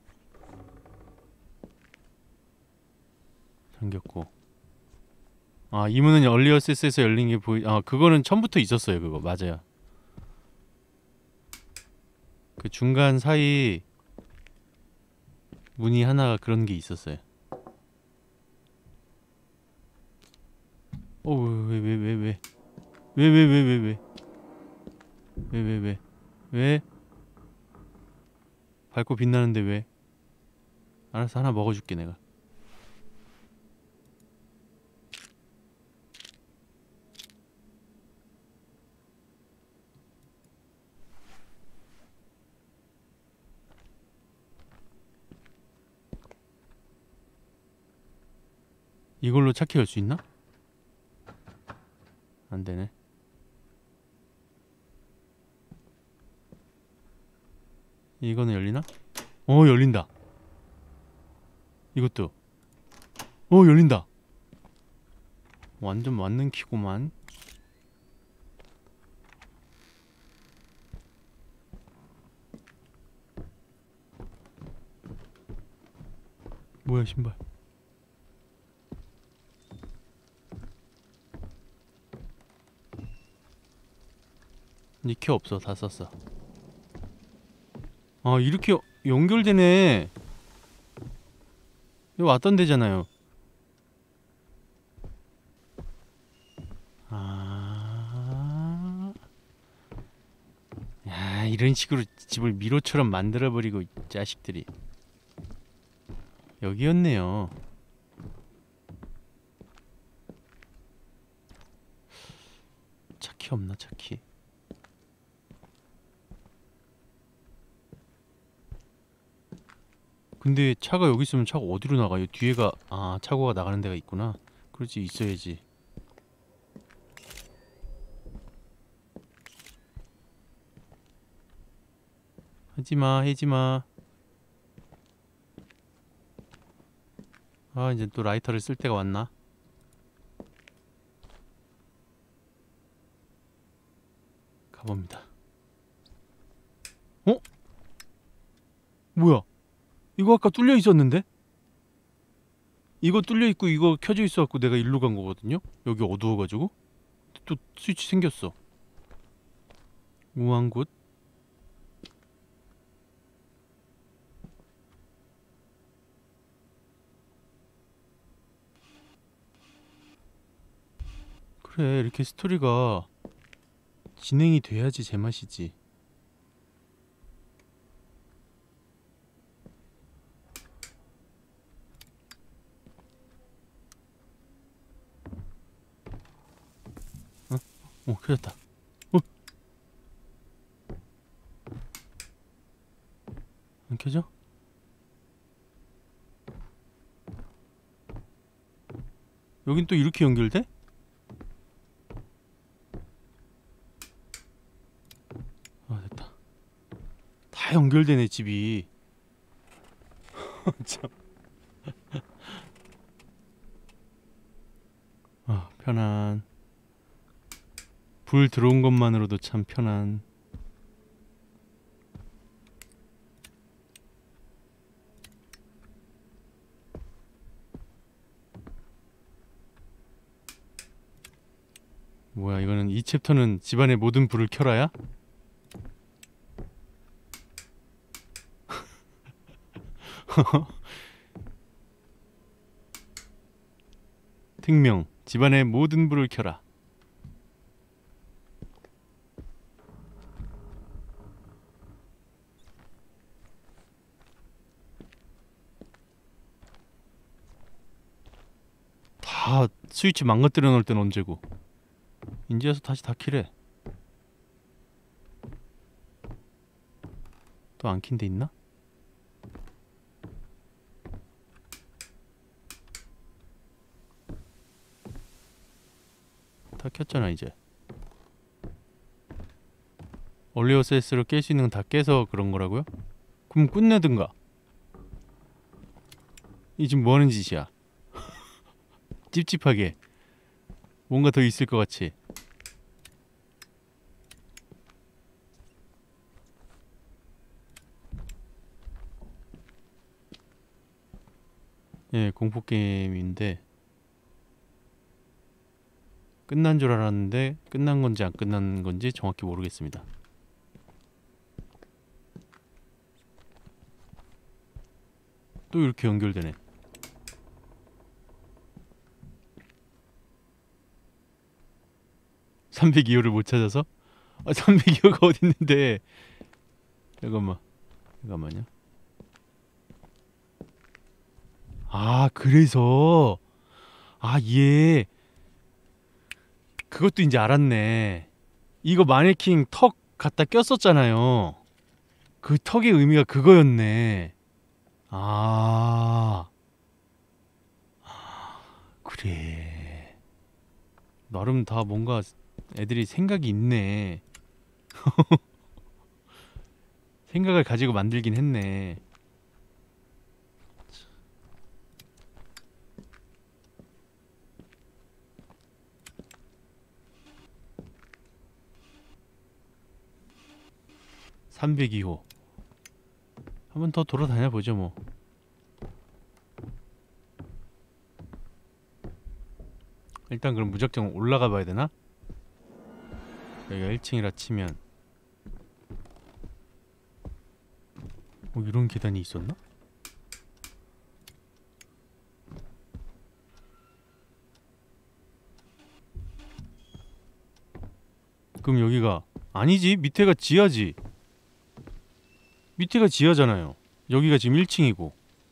잠겼고 아, 이 문은 얼리 어세스에서 열린 게 보이... 아, 그거는 처음부터 있었어요. 그거 맞아요. 그 중간 사이 문이 하나가 그런 게 있었어요. 어, 왜 왜 왜 왜 왜 왜 왜 왜 왜 왜 왜 왜 왜 왜 밝고 빛나는데 왜? 알았어, 하나 먹어줄게 내가. 이걸로 차키 열 수 있나? 안 되네. 이거는 열리나? 어, 열린다. 이것도. 어, 열린다. 완전 맞는 키구만. 뭐야, 신발. 이제 키 없어. 다 썼어. 아, 이렇게 여- 연결되네. 여기 왔던 데잖아요. 아, 야, 이런 식으로 집을 미로처럼 만들어버리고 이 자식들이. 여기였네요. 차키 없나, 차키? 근데 차가 여기 있으면 차가 어디로 나가요? 뒤에가... 아, 차고가 나가는 데가 있구나. 그렇지, 있어야지. 하지마, 하지마. 아, 이제 또 라이터를 쓸 때가 왔나? 가봅니다. 어? 뭐야? 이거 아까 뚫려 있었는데? 이거 뚫려 있고 이거 켜져 있어갖고 내가 일로 간 거거든요? 여기 어두워가지고? 또 스위치 생겼어. 우한 곳. 그래, 이렇게 스토리가 진행이 돼야지 제맛이지. 어, 켜졌다. 어? 안 켜져? 여긴 또 이렇게 연결돼? 아, 됐다. 다 연결되네, 집이. 참. 아, 편안. 불 들어온 것만으로도 참 편안. 뭐야, 이거는 이 챕터는 집안의 모든 불을 켜라야? 특명, 집안의 모든 불을 켜라. 다 스위치 망가뜨려 놓을 땐 언제고. 인제에서 다시 다 키래. 또 안 킨 데 있나? 다 켰잖아 이제. 얼리어세스로 깰 수 있는 건 다 깨서 그런 거라고요? 그럼 끝내든가. 이 지금 뭐하는 짓이야? 찝찝하게. 뭔가 더 있을 것 같이. 예, 공포 게임인데 끝난 줄 알았는데 끝난 건지 안 끝난 건지 정확히 모르겠습니다. 또 이렇게 연결되네. 삼백이 호를 못 찾아서? 아, 삼백이 호가 어디 있는데? 잠깐만. 잠깐만요. 아, 그래서 아, 얘 그것도 이제 알았네. 이거 마네킹 턱 갖다 꼈었잖아요. 그 턱의 의미가 그거였네. 아, 그래. 나름 다 뭔가 애들이 생각이 있네. 생각을 가지고 만들긴 했네. 삼백이 호. 한번 더 돌아다녀 보죠 뭐. 일단 그럼 무작정 올라가 봐야 되나? 여기가 일 층이라 치면 뭐 이런 계단이 있었나? 그럼 여기가 아니지, 밑에가 지하지. 밑에가 지하잖아요. 여기가 지금 일 층이고.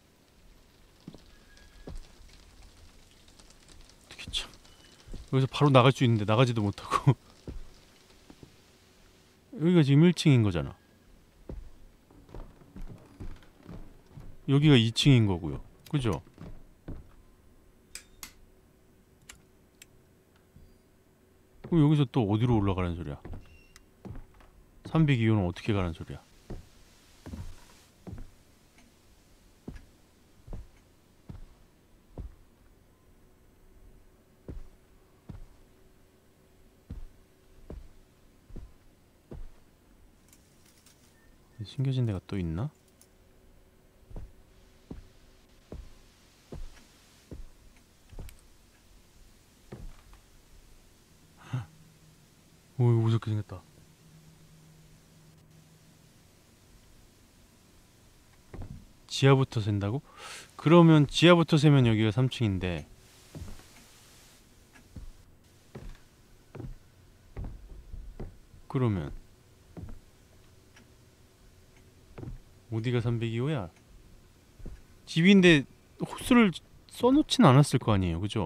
어떻게 참 여기서 바로 나갈 수 있는데 나가지도 못하고. 여기가 지금 일 층인 거잖아. 여기가 이 층인 거고요. 그죠? 그럼 여기서 또 어디로 올라가라는 소리야? 삼백이 호는 어떻게 가라는 소리야? 숨겨진 데가 또 있나? 오, 이거 무섭게 생겼다. 지하부터 센다고? 그러면 지하부터 세면 여기가 삼 층인데 그러면 어디가 삼백이 호야? 집인데 호수를 써놓진 않았을 거 아니에요, 그죠?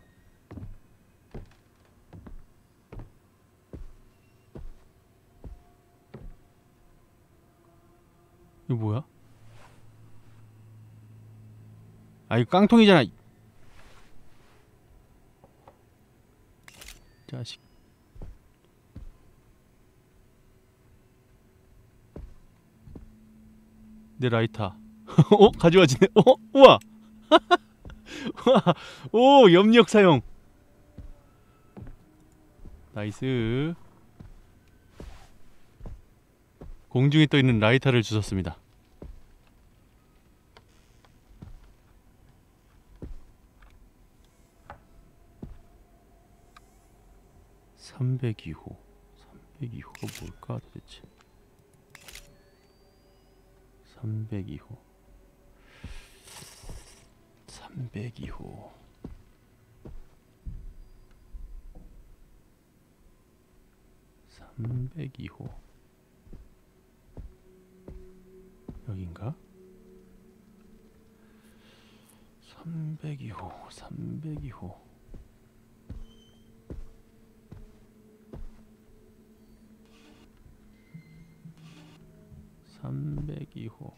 이거 뭐야? 아, 이거 깡통이잖아. 자식. 내 라이터. 어? 가져와지네. 어? 우와. 우와. 오, 염력 사용. 나이스. 공중에 떠 있는 라이터를 주웠습니다. 삼백이 호. 삼백이 호가 뭘까 도대체? 삼백이 호. 삼백이 호. 삼백이 호. 여긴가? 삼백이 호. 삼백이 호. 삼백이 호.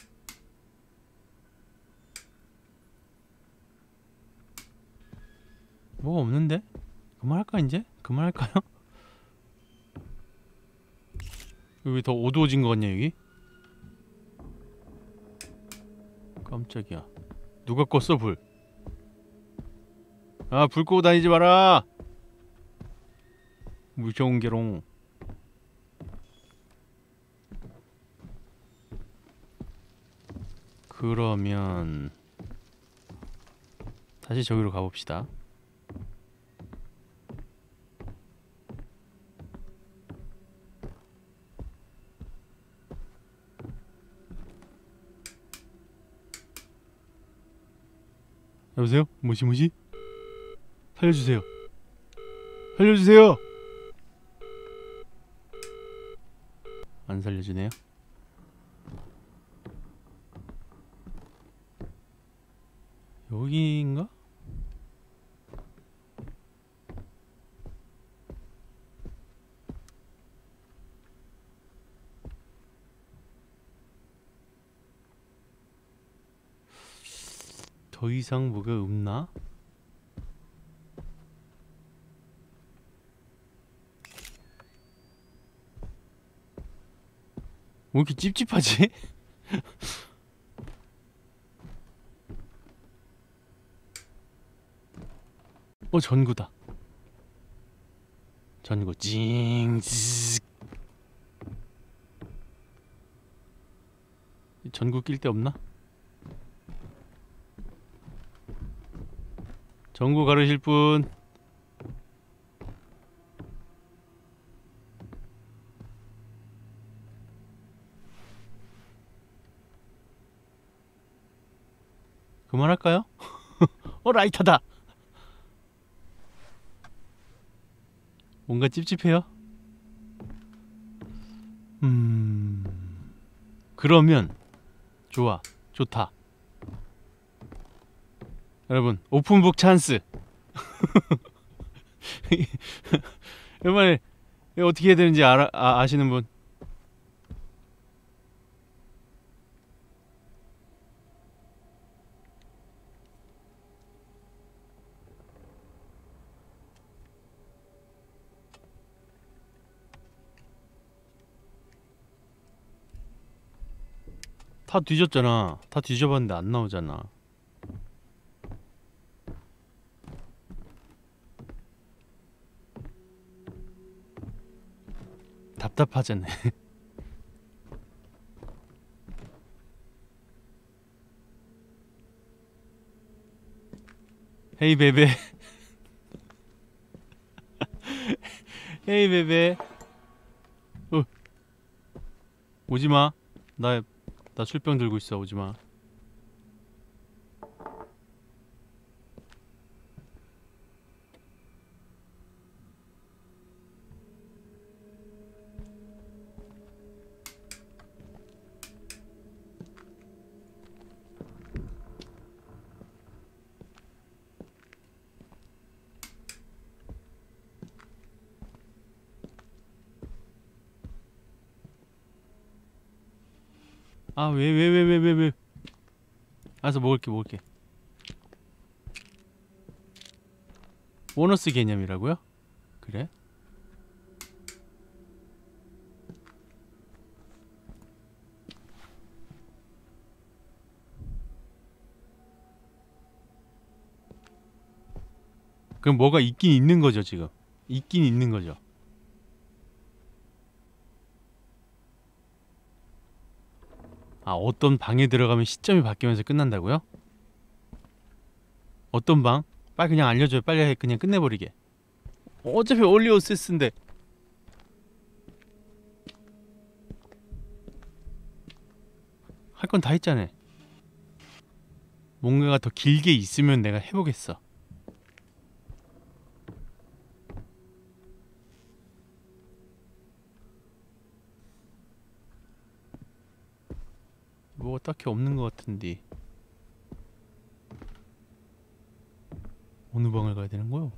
뭐가 없는데? 그만할까 이제? 그만할까요? 여기 더 어두워진 거 같냐 여기? 깜짝이야. 누가 껐어 불? 아, 불 끄고 다니지 마라. 무서운 게롱. 그러면 다시 저기로 가봅시다. 여보세요? 뭐지 뭐지? 살려주세요. 살려주세요. 안 살려주네요. 여기인가? 더 이상 뭐가 없나? 왜 이렇게 찝찝하지? 어, 전구다. 전구 찡. 전구 낄 데 없나? 전구 가르실 분. 그만할까요? 어, 라이터다. 뭔가 찝찝해요. 음... 그러면 좋아. 좋다. 여러분, 오픈북 찬스. 이번에 어떻게 해야 되는지 알아, 아, 아시는 분? 다 뒤졌잖아. 다 뒤져봤는데 안 나오잖아. 답답하잖아. 헤이 베베. 헤이 베베. 어. 오지마. 나, 나 술병 들고 있어. 오지마. 아, 왜, 왜, 왜, 왜, 왜, 왜. 알았어, 먹을게, 먹을게. 보너스 개념이라고요? 그래? 그럼 뭐가 있긴 있는 거죠, 지금. 있긴 있는 거죠. 아, 어떤 방에 들어가면 시점이 바뀌면서 끝난다고요? 어떤 방? 빨리 그냥 알려줘요. 빨리 그냥 끝내버리게. 어차피 얼리 어세스인데. 할 건 다 했잖아. 뭔가가 더 길게 있으면 내가 해보겠어. 뭐 딱히 없는 것 같은데. 어느 방을 가야 되는 거요?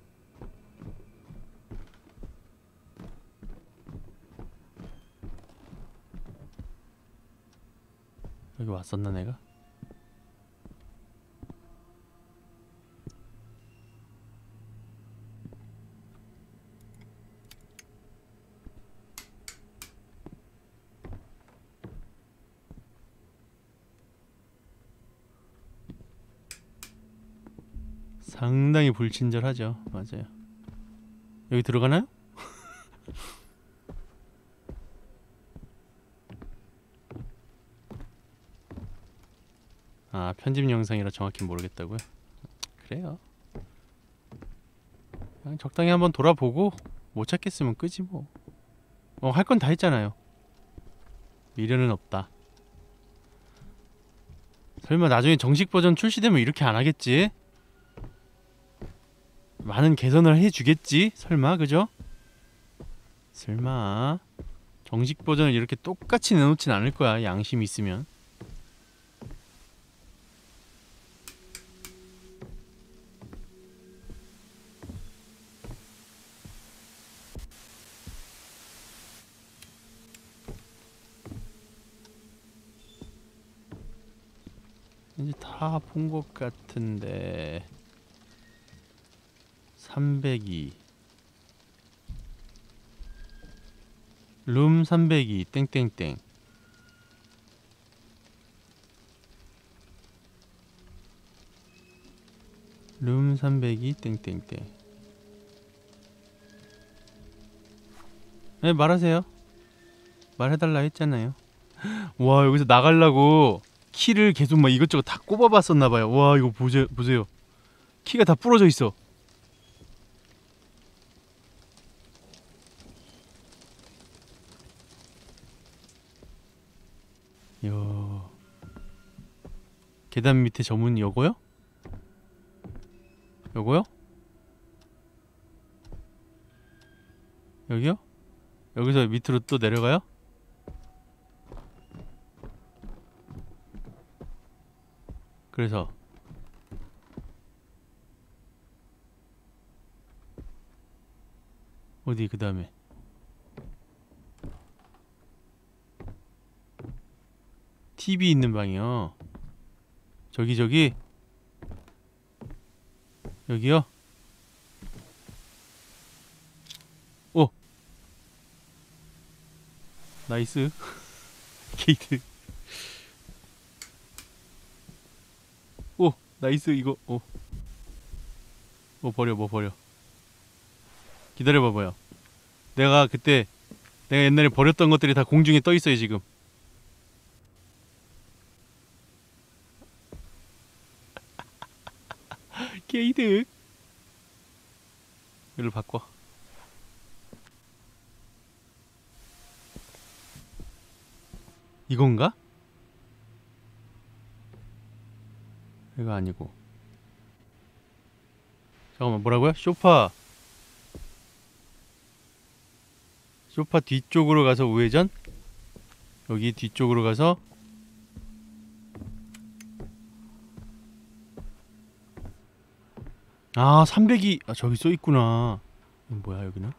여기 왔었나 내가? 상당히 불친절하죠. 맞아요. 여기 들어가나요? 아, 편집 영상이라 정확히 모르겠다고요? 그래요. 그냥 적당히 한번 돌아보고 못 찾겠으면 끄지 뭐. 어, 할 건 다 했잖아요. 미련은 없다. 설마 나중에 정식 버전 출시되면 이렇게 안 하겠지? 많은 개선을 해주겠지? 설마, 그죠? 설마 정식 버전을 이렇게 똑같이 내놓진 않을 거야, 양심이 있으면. 이제 다 본 것 같은데. 삼백이 룸 삼백이 땡땡땡. 룸 삼백이 땡땡땡. 네, 말하세요. 말해달라 했잖아요. 와, 여기서 나가려고 키를 계속 막 이것저것 다 꼽아봤었나봐요. 와, 이거 보세, 보세요. 키가 다 부러져 있어. 요. 계단 밑에 저 문 요거요? 요거요? 여기요? 여기서 밑으로 또 내려가요? 그래서 어디 그 다음에 티비 있는 방이요. 저기 저기 여기요? 오! 나이스. 게이트. 오! 나이스. 이거 오. 뭐 버려 뭐 버려. 기다려봐봐요. 내가 그때 내가 옛날에 버렸던 것들이 다 공중에 떠있어요 지금. 게이드. 이걸 바꿔. 이건가? 이거 아니고. 잠깐만, 뭐라고요? 소파. 소파 뒤쪽으로 가서 우회전. 여기 뒤쪽으로 가서 아, 삼백이. 아, 저기 써있구나. 이건 뭐야 여기는?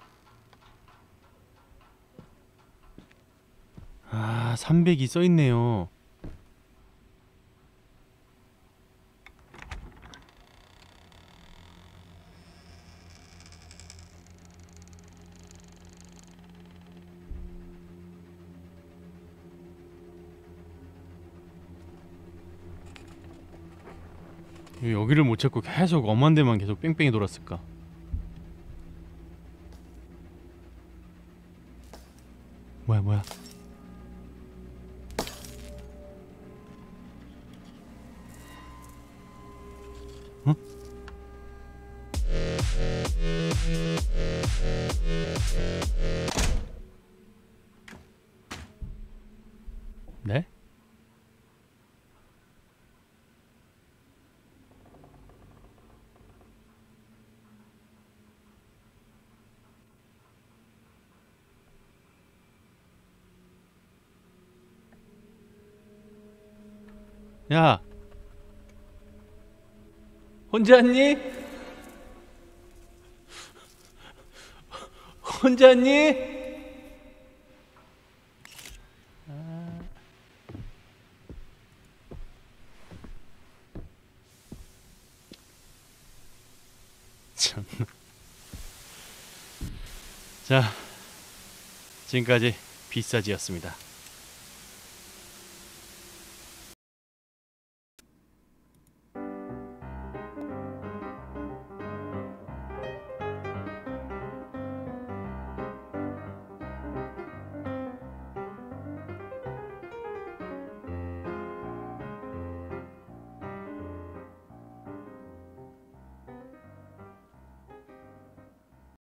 아, 삼백이 써있네요. 왜 여기를 못 찾고 계속 엄한 데만 계속 뺑뺑이 돌았을까? 뭐야 뭐야. 어? 네? 야, 혼자 왔니? 혼자 왔니? 아... 참. 자, 지금까지 비싸지였습니다.